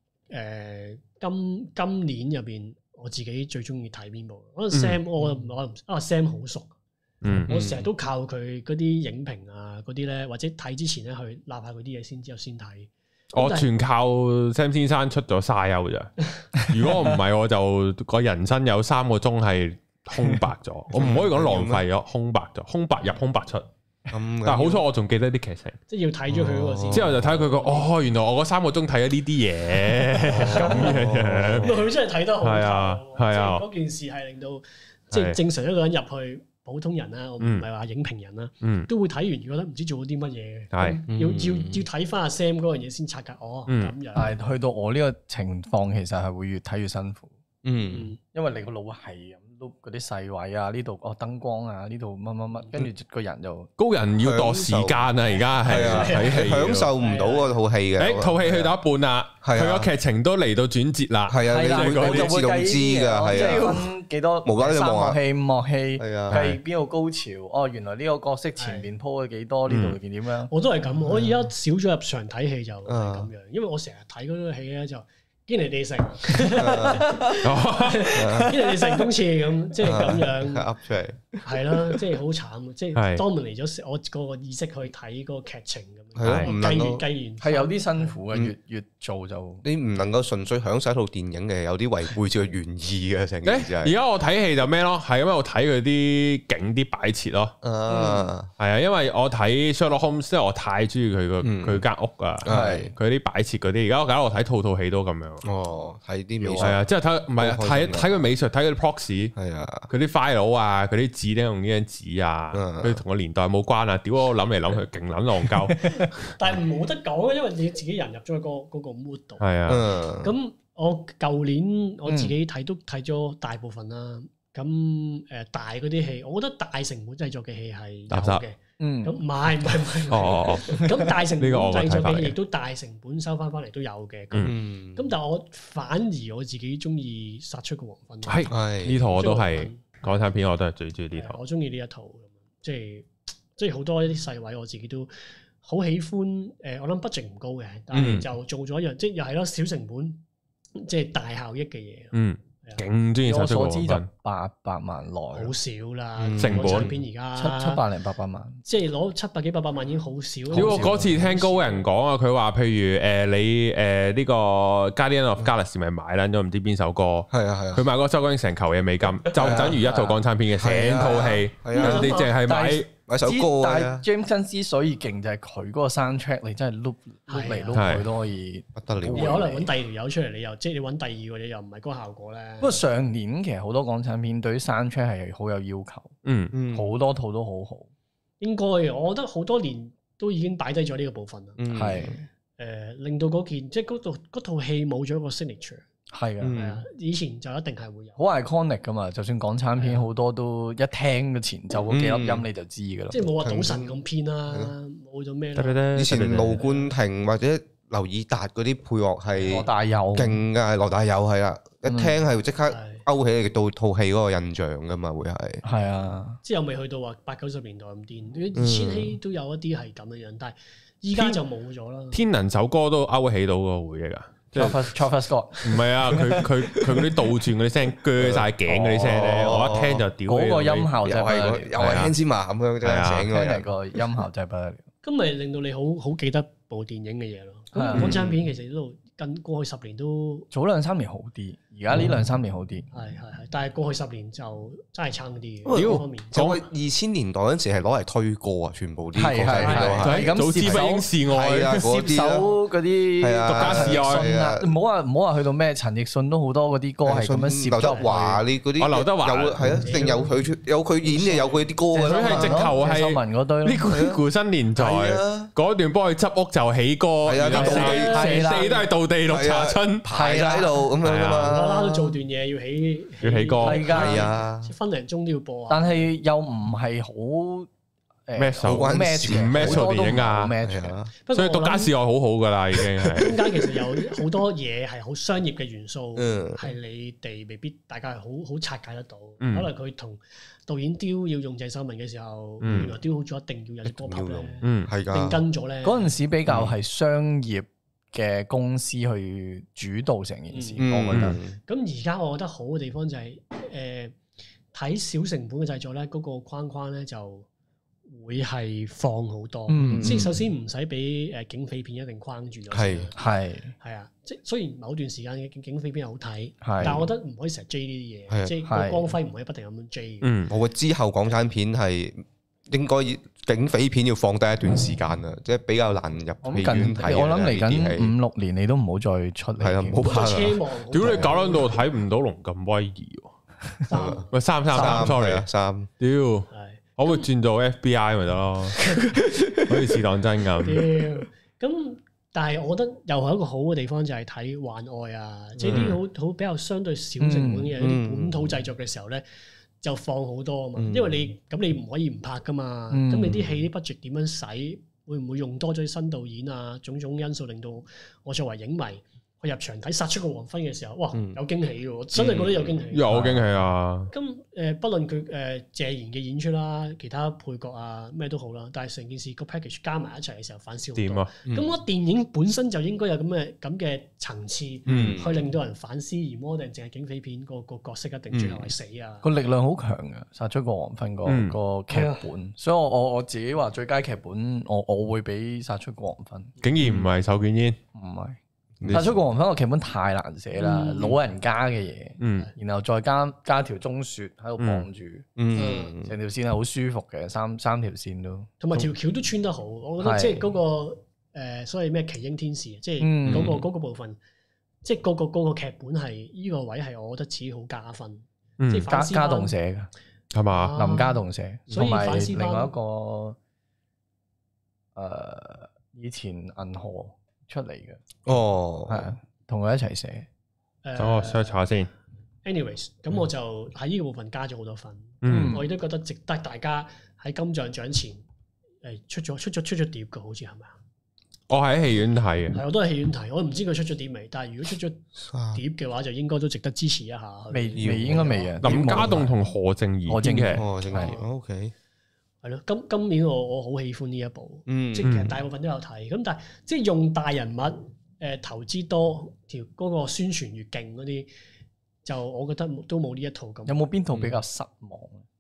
今年入邊我自己最中意睇邊部？可能 Sam 我 Sam 好熟，我成日都靠佢嗰啲影評啊嗰啲咧，或者睇之前咧去立下佢啲嘢先，之後先睇。 我全靠 Sam 先生出咗沙丘咋，如果我唔係我就個人生有3個鐘係空白咗，我唔可以講浪費咗，空白咗，空白入空白出。但係好彩我仲記得啲劇情， 即係要睇咗佢嗰個先。 之後就睇佢個原來我嗰3個鐘睇咗呢啲嘢咁樣。 佢真係睇得好， 係啊， 嗰件事係令到即係正常一個人入去，普通人啦，我唔係話影評人啦，都會睇完覺得唔知做咗啲乜嘢嘅。要睇翻阿 Sam 嗰樣嘢先察覺咁樣。 但係去到我呢個情況，其實係會越睇越辛苦。 因為你個腦係咁碌嗰啲細位啊，呢度燈光啊，呢度乜，跟住個人就高人要度時間啊，而家係睇戲享受唔到嗰套戲嘅。 套戲去到一半啦，佢個劇情都嚟到轉折啦。 係啊，你會自動知㗎，係啊， 分幾多三幕戲、五幕戲，計邊個高潮？原來呢個角色前面鋪咗幾多，呢度點樣？ 我都係咁，我而家少咗入場睇戲就係咁樣，因為我成日睇嗰套戲咧就。堅尼地城，堅尼地城公廁咁，即係咁樣噏出嚟， 係咯，即係好慘，即係當年嚟咗我個意識去睇嗰個劇情咁樣，計完係有啲辛苦嘅，越做就你唔能夠純粹享受一套電影嘅，有啲違背住個原意嘅成件事。 而家我睇戲就咩咯，係咁樣我睇佢啲景啲擺設咯，係啊，因為我睇 Sherlock Holmes， 因為我太中意佢間屋啊，佢啲擺設嗰啲，而家我搞到我睇套戲都咁樣。 睇啲美術係啊，即係睇唔係啊，睇佢美術，睇佢啲 proxy，係啊，佢啲 file 啊，佢啲紙咧用呢張紙啊，佢同個年代冇關啊，屌我諗嚟諗去，勁撚戇鳩。但係冇得講，因為你自己人入咗去嗰個 mood 度。係啊，咁我舊年我自己睇都睇咗大部分啦。咁大嗰啲戲，我覺得大成本製作嘅戲係有嘅。咁唔係，咁大成本製作嘅亦都大成本收翻嚟都有嘅。咁但係我反而我自己中意殺出個黃昏。 係呢套我都係港產片，我都係最中意呢套。 我中意呢一套，即係好多一啲細位，我自己都好喜歡。我諗 budget 唔高嘅，但係就做咗一樣，即係又係咯小成本，即係大效益嘅嘢。 勁中意殺出個黃昏， 就800萬內， 好少啦。 成本片而家 700零800萬， 即係攞700幾800萬已經好少。 屌我嗰次聽高人講啊，佢話譬如你呢個 Guardian of Galaxy 咪買撚咗唔知邊首歌，係啊，佢買嗰首歌已經成球嘢美金，就等於一套港產片嘅成套戲，人哋淨係買首歌。 但係 James Gunn 之所以勁就係佢嗰個 soundtrack，你真係碌嚟碌去都可以不得了。 你可能揾第二條友出嚟，你又即係你揾第二個嘢又唔係嗰個效果咧。 不過上年其實好多港產片對於 soundtrack 係好有要求，好多套都好好。 應該我覺得好多年都已經擺低咗呢個部分啦。係令到嗰件即係嗰套戲冇咗一個 signature。係啊，以前就一定係會有好 iconic 噶嘛，就算港產片好多都一聽嘅前奏嗰幾粒音你就知噶啦， 即係冇話賭神咁偏啦，冇咗咩啦。 以前盧冠廷或者劉以達嗰啲配樂係羅大佑勁噶，羅大佑係啊，一聽係即刻勾起你到套戲嗰個印象噶嘛，會係。係啊， 即係又未去到話80、90年代咁癲，2000禧都有一啲係咁樣樣，但係依家就冇咗啦。 天能首歌都勾起到個回憶啊！ Travis Scott 唔係啊，佢嗰啲倒轉嗰啲聲，鋸晒頸嗰啲聲咧，我一聽就屌。 嗰個音效就係又係聽芝麻咁樣真係醒嘅，個音效真係不得了。 咁咪令到你好記得部電影嘅嘢咯。咁港產片其實都近過去10年都早2-3年好啲，而家呢2-3年好啲。 係，但係過去10年就真係差啲嘅。 屌，講2000年代嗰陣時係攞嚟推歌啊，全部啲歌係咁早知不應是愛啊，攝首嗰啲獨家示愛啊，唔好話去到咩陳奕迅都好多嗰啲歌係咁樣攝。 劉德華你嗰啲， 劉德華係啊，定有佢演嘅有佢啲歌㗎啦。 佢係直頭係秀文嗰堆呢個古新年代嗰段幫佢執屋就起歌，地都係道地綠茶春排喺度咁樣㗎嘛。 啦都做段嘢要起歌， 係啊，分零鐘都要播啊。 但係又唔係好咩手唔咩電影啊，所以獨家示愛好好噶啦，已經係。 中間其實有好多嘢係好商業嘅元素，係你哋未必大家係好拆解得到。可能佢同導演雕要用鄭秀文嘅時候，原來雕好咗一定要有啲歌拍咧， 係㗎， 定跟咗咧。嗰陣時比較係商業嘅公司去主導成件事，我覺得。 咁而家我覺得好嘅地方就係睇小成本嘅製作咧，嗰個框框咧就會係放好多。即係首先唔使俾警匪片一定框住咗。係啊，即係雖然某段時間嘅警匪片好睇，但係我覺得唔可以成日追呢啲嘢，即係個光輝唔可以不停咁樣追。 我之後港產片係應該警匪片要放低一段時間啦，即係比較難入戲院睇。 我諗嚟緊5-6年你都唔好再出嚟。 係啊，唔好拍啦。 屌你搞撚到我睇唔到龍咁威儀喎。喂，3 3， 屌，可唔可以轉做 FBI 咪得咯？好似試當真咁。 咁但係我覺得又係一個好嘅地方就係睇幻愛啊，即係啲好比較相對小成本嘅一啲本土製作嘅時候咧，就放好多啊嘛。因為你唔可以唔拍噶嘛，咁你啲戲啲 budget 點樣使，會唔會用多咗啲新導演啊，種種因素令到我作為影迷去入場睇《殺出個黃昏》嘅時候，哇，有驚喜嘅，真係覺得有驚喜。 有驚喜啊！ 咁不論佢謝賢嘅演出啦，其他配角啊咩都好啦，但係成件事個 package 加埋一齊嘅時候反笑好多。 掂啊！ 咁我電影本身就應該有咁嘅層次，去令到人反思，而魔定淨係警匪片個角色一定最後係死啊！ 個力量好強嘅，殺出個黃昏個劇本，所以我自己話最佳劇本，我會俾殺出個黃昏。 竟然唔係手捲煙， 唔係。殺出個黃昏個劇本太難寫啦，老人家嘅嘢，然後再加條中雪喺度綁住，成條線係好舒服嘅，三條線都，同埋條橋都穿得好，我覺得即係嗰個所謂咩奇英天使，即係嗰個部分，即係個劇本係呢個位係我覺得自己好加分，即係家棟寫嘅係嘛？ 林家棟寫，同埋另外一個以前銀河出嚟嘅係啊，同佢一齊寫。 等我 search 下先。 anyways， 咁我就喺呢個部分加咗好多分。我亦都覺得值得大家喺金像獎前出咗碟嘅，好似係咪啊？ 我喺戲院睇嘅。 係，我都喺戲院睇。我唔知佢出咗碟未，但係如果出咗碟嘅話，就應該都值得支持一下。 未應該未啊。 林家棟同何正怡嘅。 OK。 係咯，今年我好喜歡呢一部，即係其實大部分都有睇，咁但係即係用大人物投資多條嗰個宣傳越勁嗰啲，就我覺得都冇呢一套咁。 有冇邊套比較失望？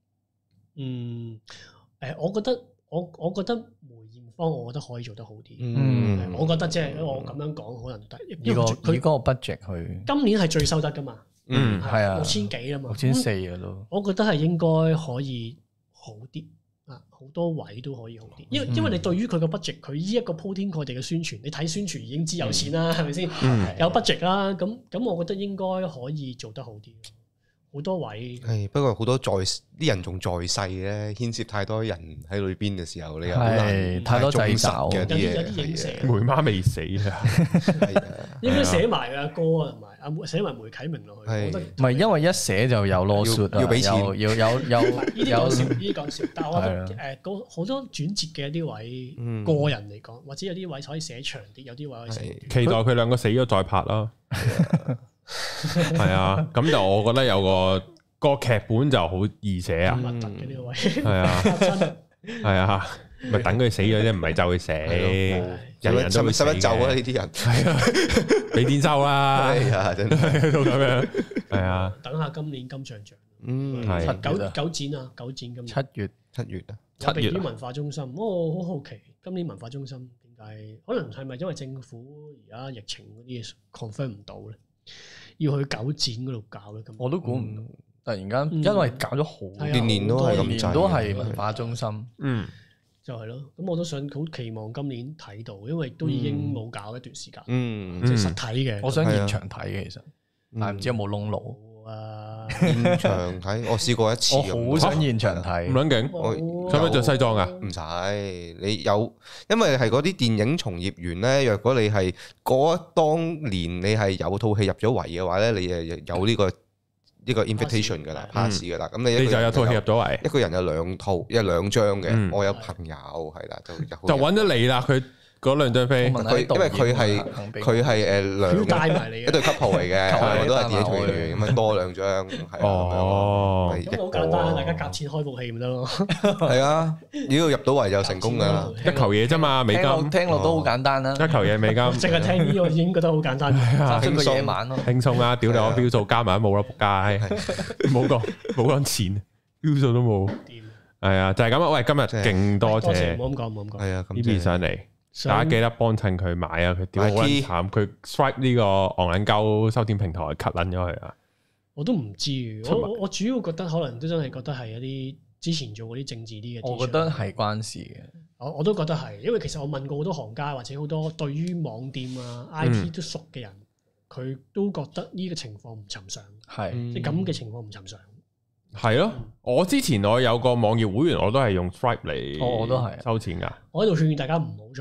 我覺得梅艷芳，我覺得可以做得好啲。我覺得即係我咁樣講可能得， 因為佢嗰個 budget 去今年係最收得噶嘛， 係啊 ，6000幾啊嘛 ，6400啊都。 我覺得係應該可以好啲。好多位都可以好啲，因為你對於佢個 budget，佢呢一個鋪天蓋地嘅宣傳，你睇宣傳已經知有錢啦，係咪先？有 budget 啦，咁我覺得應該可以做得好啲。好多位係，不過好多啲人仲在世咧，牽涉太多人喺裏邊嘅時候，你又好難太多掣肘嘅啲嘢。有啲影射， 梅媽未死啊， 應該寫埋阿哥啊，同埋寫埋梅啟明落去。我覺得唔係因為一寫就有lawsuit， 要俾錢， 有呢啲講笑，呢啲講笑。但係我覺得好多轉折嘅一啲位，個人嚟講，或者有啲位可以寫長啲，有啲位可以寫。 期待佢兩個死咗再拍啦。係啊，咁就我覺得有個劇本就好易寫啊， 核突嘅呢個位， 係啊，係啊，咪等佢死咗啫，唔係就佢死，人人都會死嘅， 就啊呢啲人， 係啊，俾天收啦， 係啊，真係都咁樣，係啊， 等下今年金像獎， 係九展啊，九展今年 7月啊 ，7月文化中心，我好好奇今年文化中心點解，可能係咪因為政府而家疫情嗰啲嘢 confirm 唔到咧？要去九展嗰度搞咧，咁我都估唔到。突然間，因為搞咗好年都係咁滯， 都係文化中心， 就係咯。咁我都想好期望今年睇到，因為都已經冇搞一段時間，即係實體嘅。 我想現場睇嘅，其實，但係唔知有冇窿路啊？ 現場睇，我試過一次， 我好想現場睇， 唔撚勁，使唔使着西裝啊？ 唔使，你有，因為係嗰啲電影從業員咧，若果你係當年你係有套戲入咗圍嘅話咧，你誒有呢個 invitation 噶啦 pass 噶啦，咁你就有套戲入咗圍， 一個人有兩張嘅，我有朋友係啦， 就揾咗你啦佢。嗰兩張飛， 因為佢係兩帶埋嚟嘅一對 couple 嚟嘅，我都係電影從業員，咁啊多兩張，係哦， 咁好簡單，大家夾錢開部戲咪得咯。 係啊，只要入到圍就成功噶啦， 一球嘢啫嘛，美金聽落都好簡單啦， 一球嘢美金， 淨係聽呢個已經覺得好簡單， 輕鬆夜晚咯， 輕鬆啊！屌你我標數加埋都冇啦，仆街，冇講錢，標數都冇，係啊，就係咁啊！喂，今日勁多謝， 唔好咁講， 係啊， 呢邊上嚟。大家記得幫襯佢買啊！佢屌好撚慘，佢 Stripe 呢個昂撚鳩收錢平台 cut 撚咗佢啊！ 我都唔知，我主要覺得可能都真係覺得係一啲之前做嗰啲政治啲嘅。 我覺得係關事嘅。 我都覺得係，因為其實我問過好多行家或者好多對於網店啊 IT 都熟嘅人，佢都覺得呢個情況唔尋常， 係即係咁嘅情況唔尋常。 係咯，我之前我有個網頁會員，我都係用 Stripe 嚟， 我都係收錢噶。 我喺度勸大家唔好再用啦，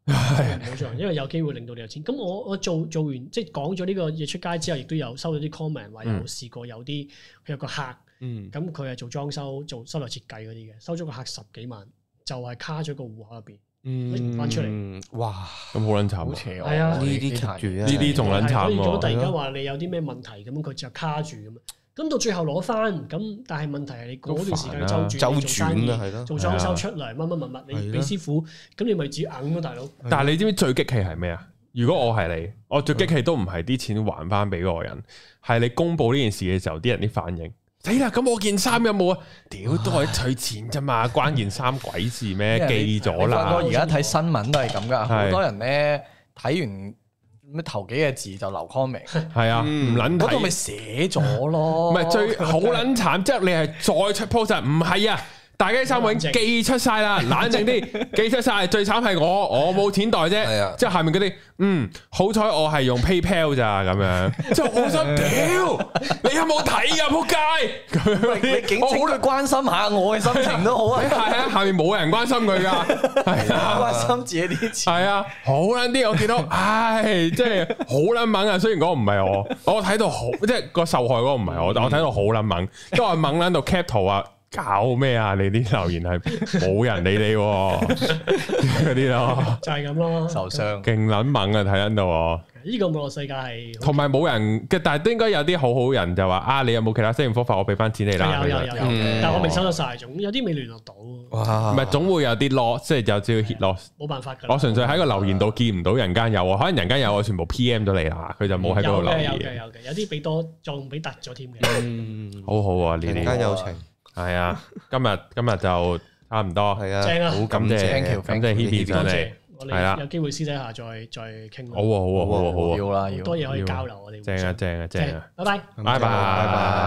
唔好做人，因為有機會令到你有錢。咁我做完即係講咗呢個嘢出街之後，亦都有收到啲 comment 話有試過有啲佢有個客，咁佢係做裝修、做室內設計嗰啲嘅，收咗個客10幾萬，就係卡咗個戶口入邊。拎唔翻出嚟， 哇！ 咁好撚慘， 好邪惡。 係啊， 呢啲棘住啊， 呢啲仲撚慘喎。 如果突然間話你有啲咩問題咁，佢就卡住咁。咁到最後攞翻，咁但係問題係你嗰段時間周轉啊，係咯，做裝修出嚟乜，你俾師傅，咁你咪自己硬咯，大佬。 但係你知唔知最激氣係咩啊？如果我係你，我最激氣都唔係啲錢還翻俾嗰個人，係你公佈呢件事嘅時候，啲人啲反應。死啦！咁我件衫有冇啊？屌都係取錢啫嘛，關件衫鬼事咩？記咗啦。 我而家睇新聞都係咁噶，好多人咧睇完咩頭幾個字就留 comment。 係啊，唔撚睇。 嗰度咪寫咗咯。 唔係最好撚慘，即係你係再出 post，唔係啊！大家啲衫已經寄出晒啦，冷靜啲，寄出晒。最慘係我冇錢袋啫，即係下面嗰啲，好彩我係用 PayPal 咋咁樣，即係好想屌，你有冇睇㗎仆街？ 你警醒佢關心下我嘅心情都好啊。 係啊，下面冇人關心佢㗎，係啊， 關心自己啲錢。 係啊，好撚啲，我見到，唉，即係好撚猛啊！雖然嗰個唔係我睇到好，即係個受害嗰個唔係我，但我睇到好撚猛，因為我猛撚到 cap 圖啊！搞咩啊？你啲留言係冇人理你嗰啲咯， 就係咁咯， 受傷， 勁撚猛啊！睇緊到呢個網絡世界係同埋冇人嘅，但係都應該有啲好好人就話啊，你有冇其他適應方法？我俾翻錢你啦。 有，但係我未收得晒，總有啲未聯絡到。 唔係總會有啲 loss，即係有少少 hit loss。 冇辦法㗎。我純粹喺個留言度見唔到人間有，可能人間有我全部 PM 咗你啦，佢就冇喺嗰度留言。 有嘅，有啲俾多仲俾突咗添嘅。 好好啊，呢啲人間有情。 係啊，今日就差唔多， 係啊，正啊， 好感謝 Hebe 上嚟，係啦， 有機會私底下再傾。 好啊， 要啦， 好多嘢可以交流，我哋正啊， 拜拜， 拜拜。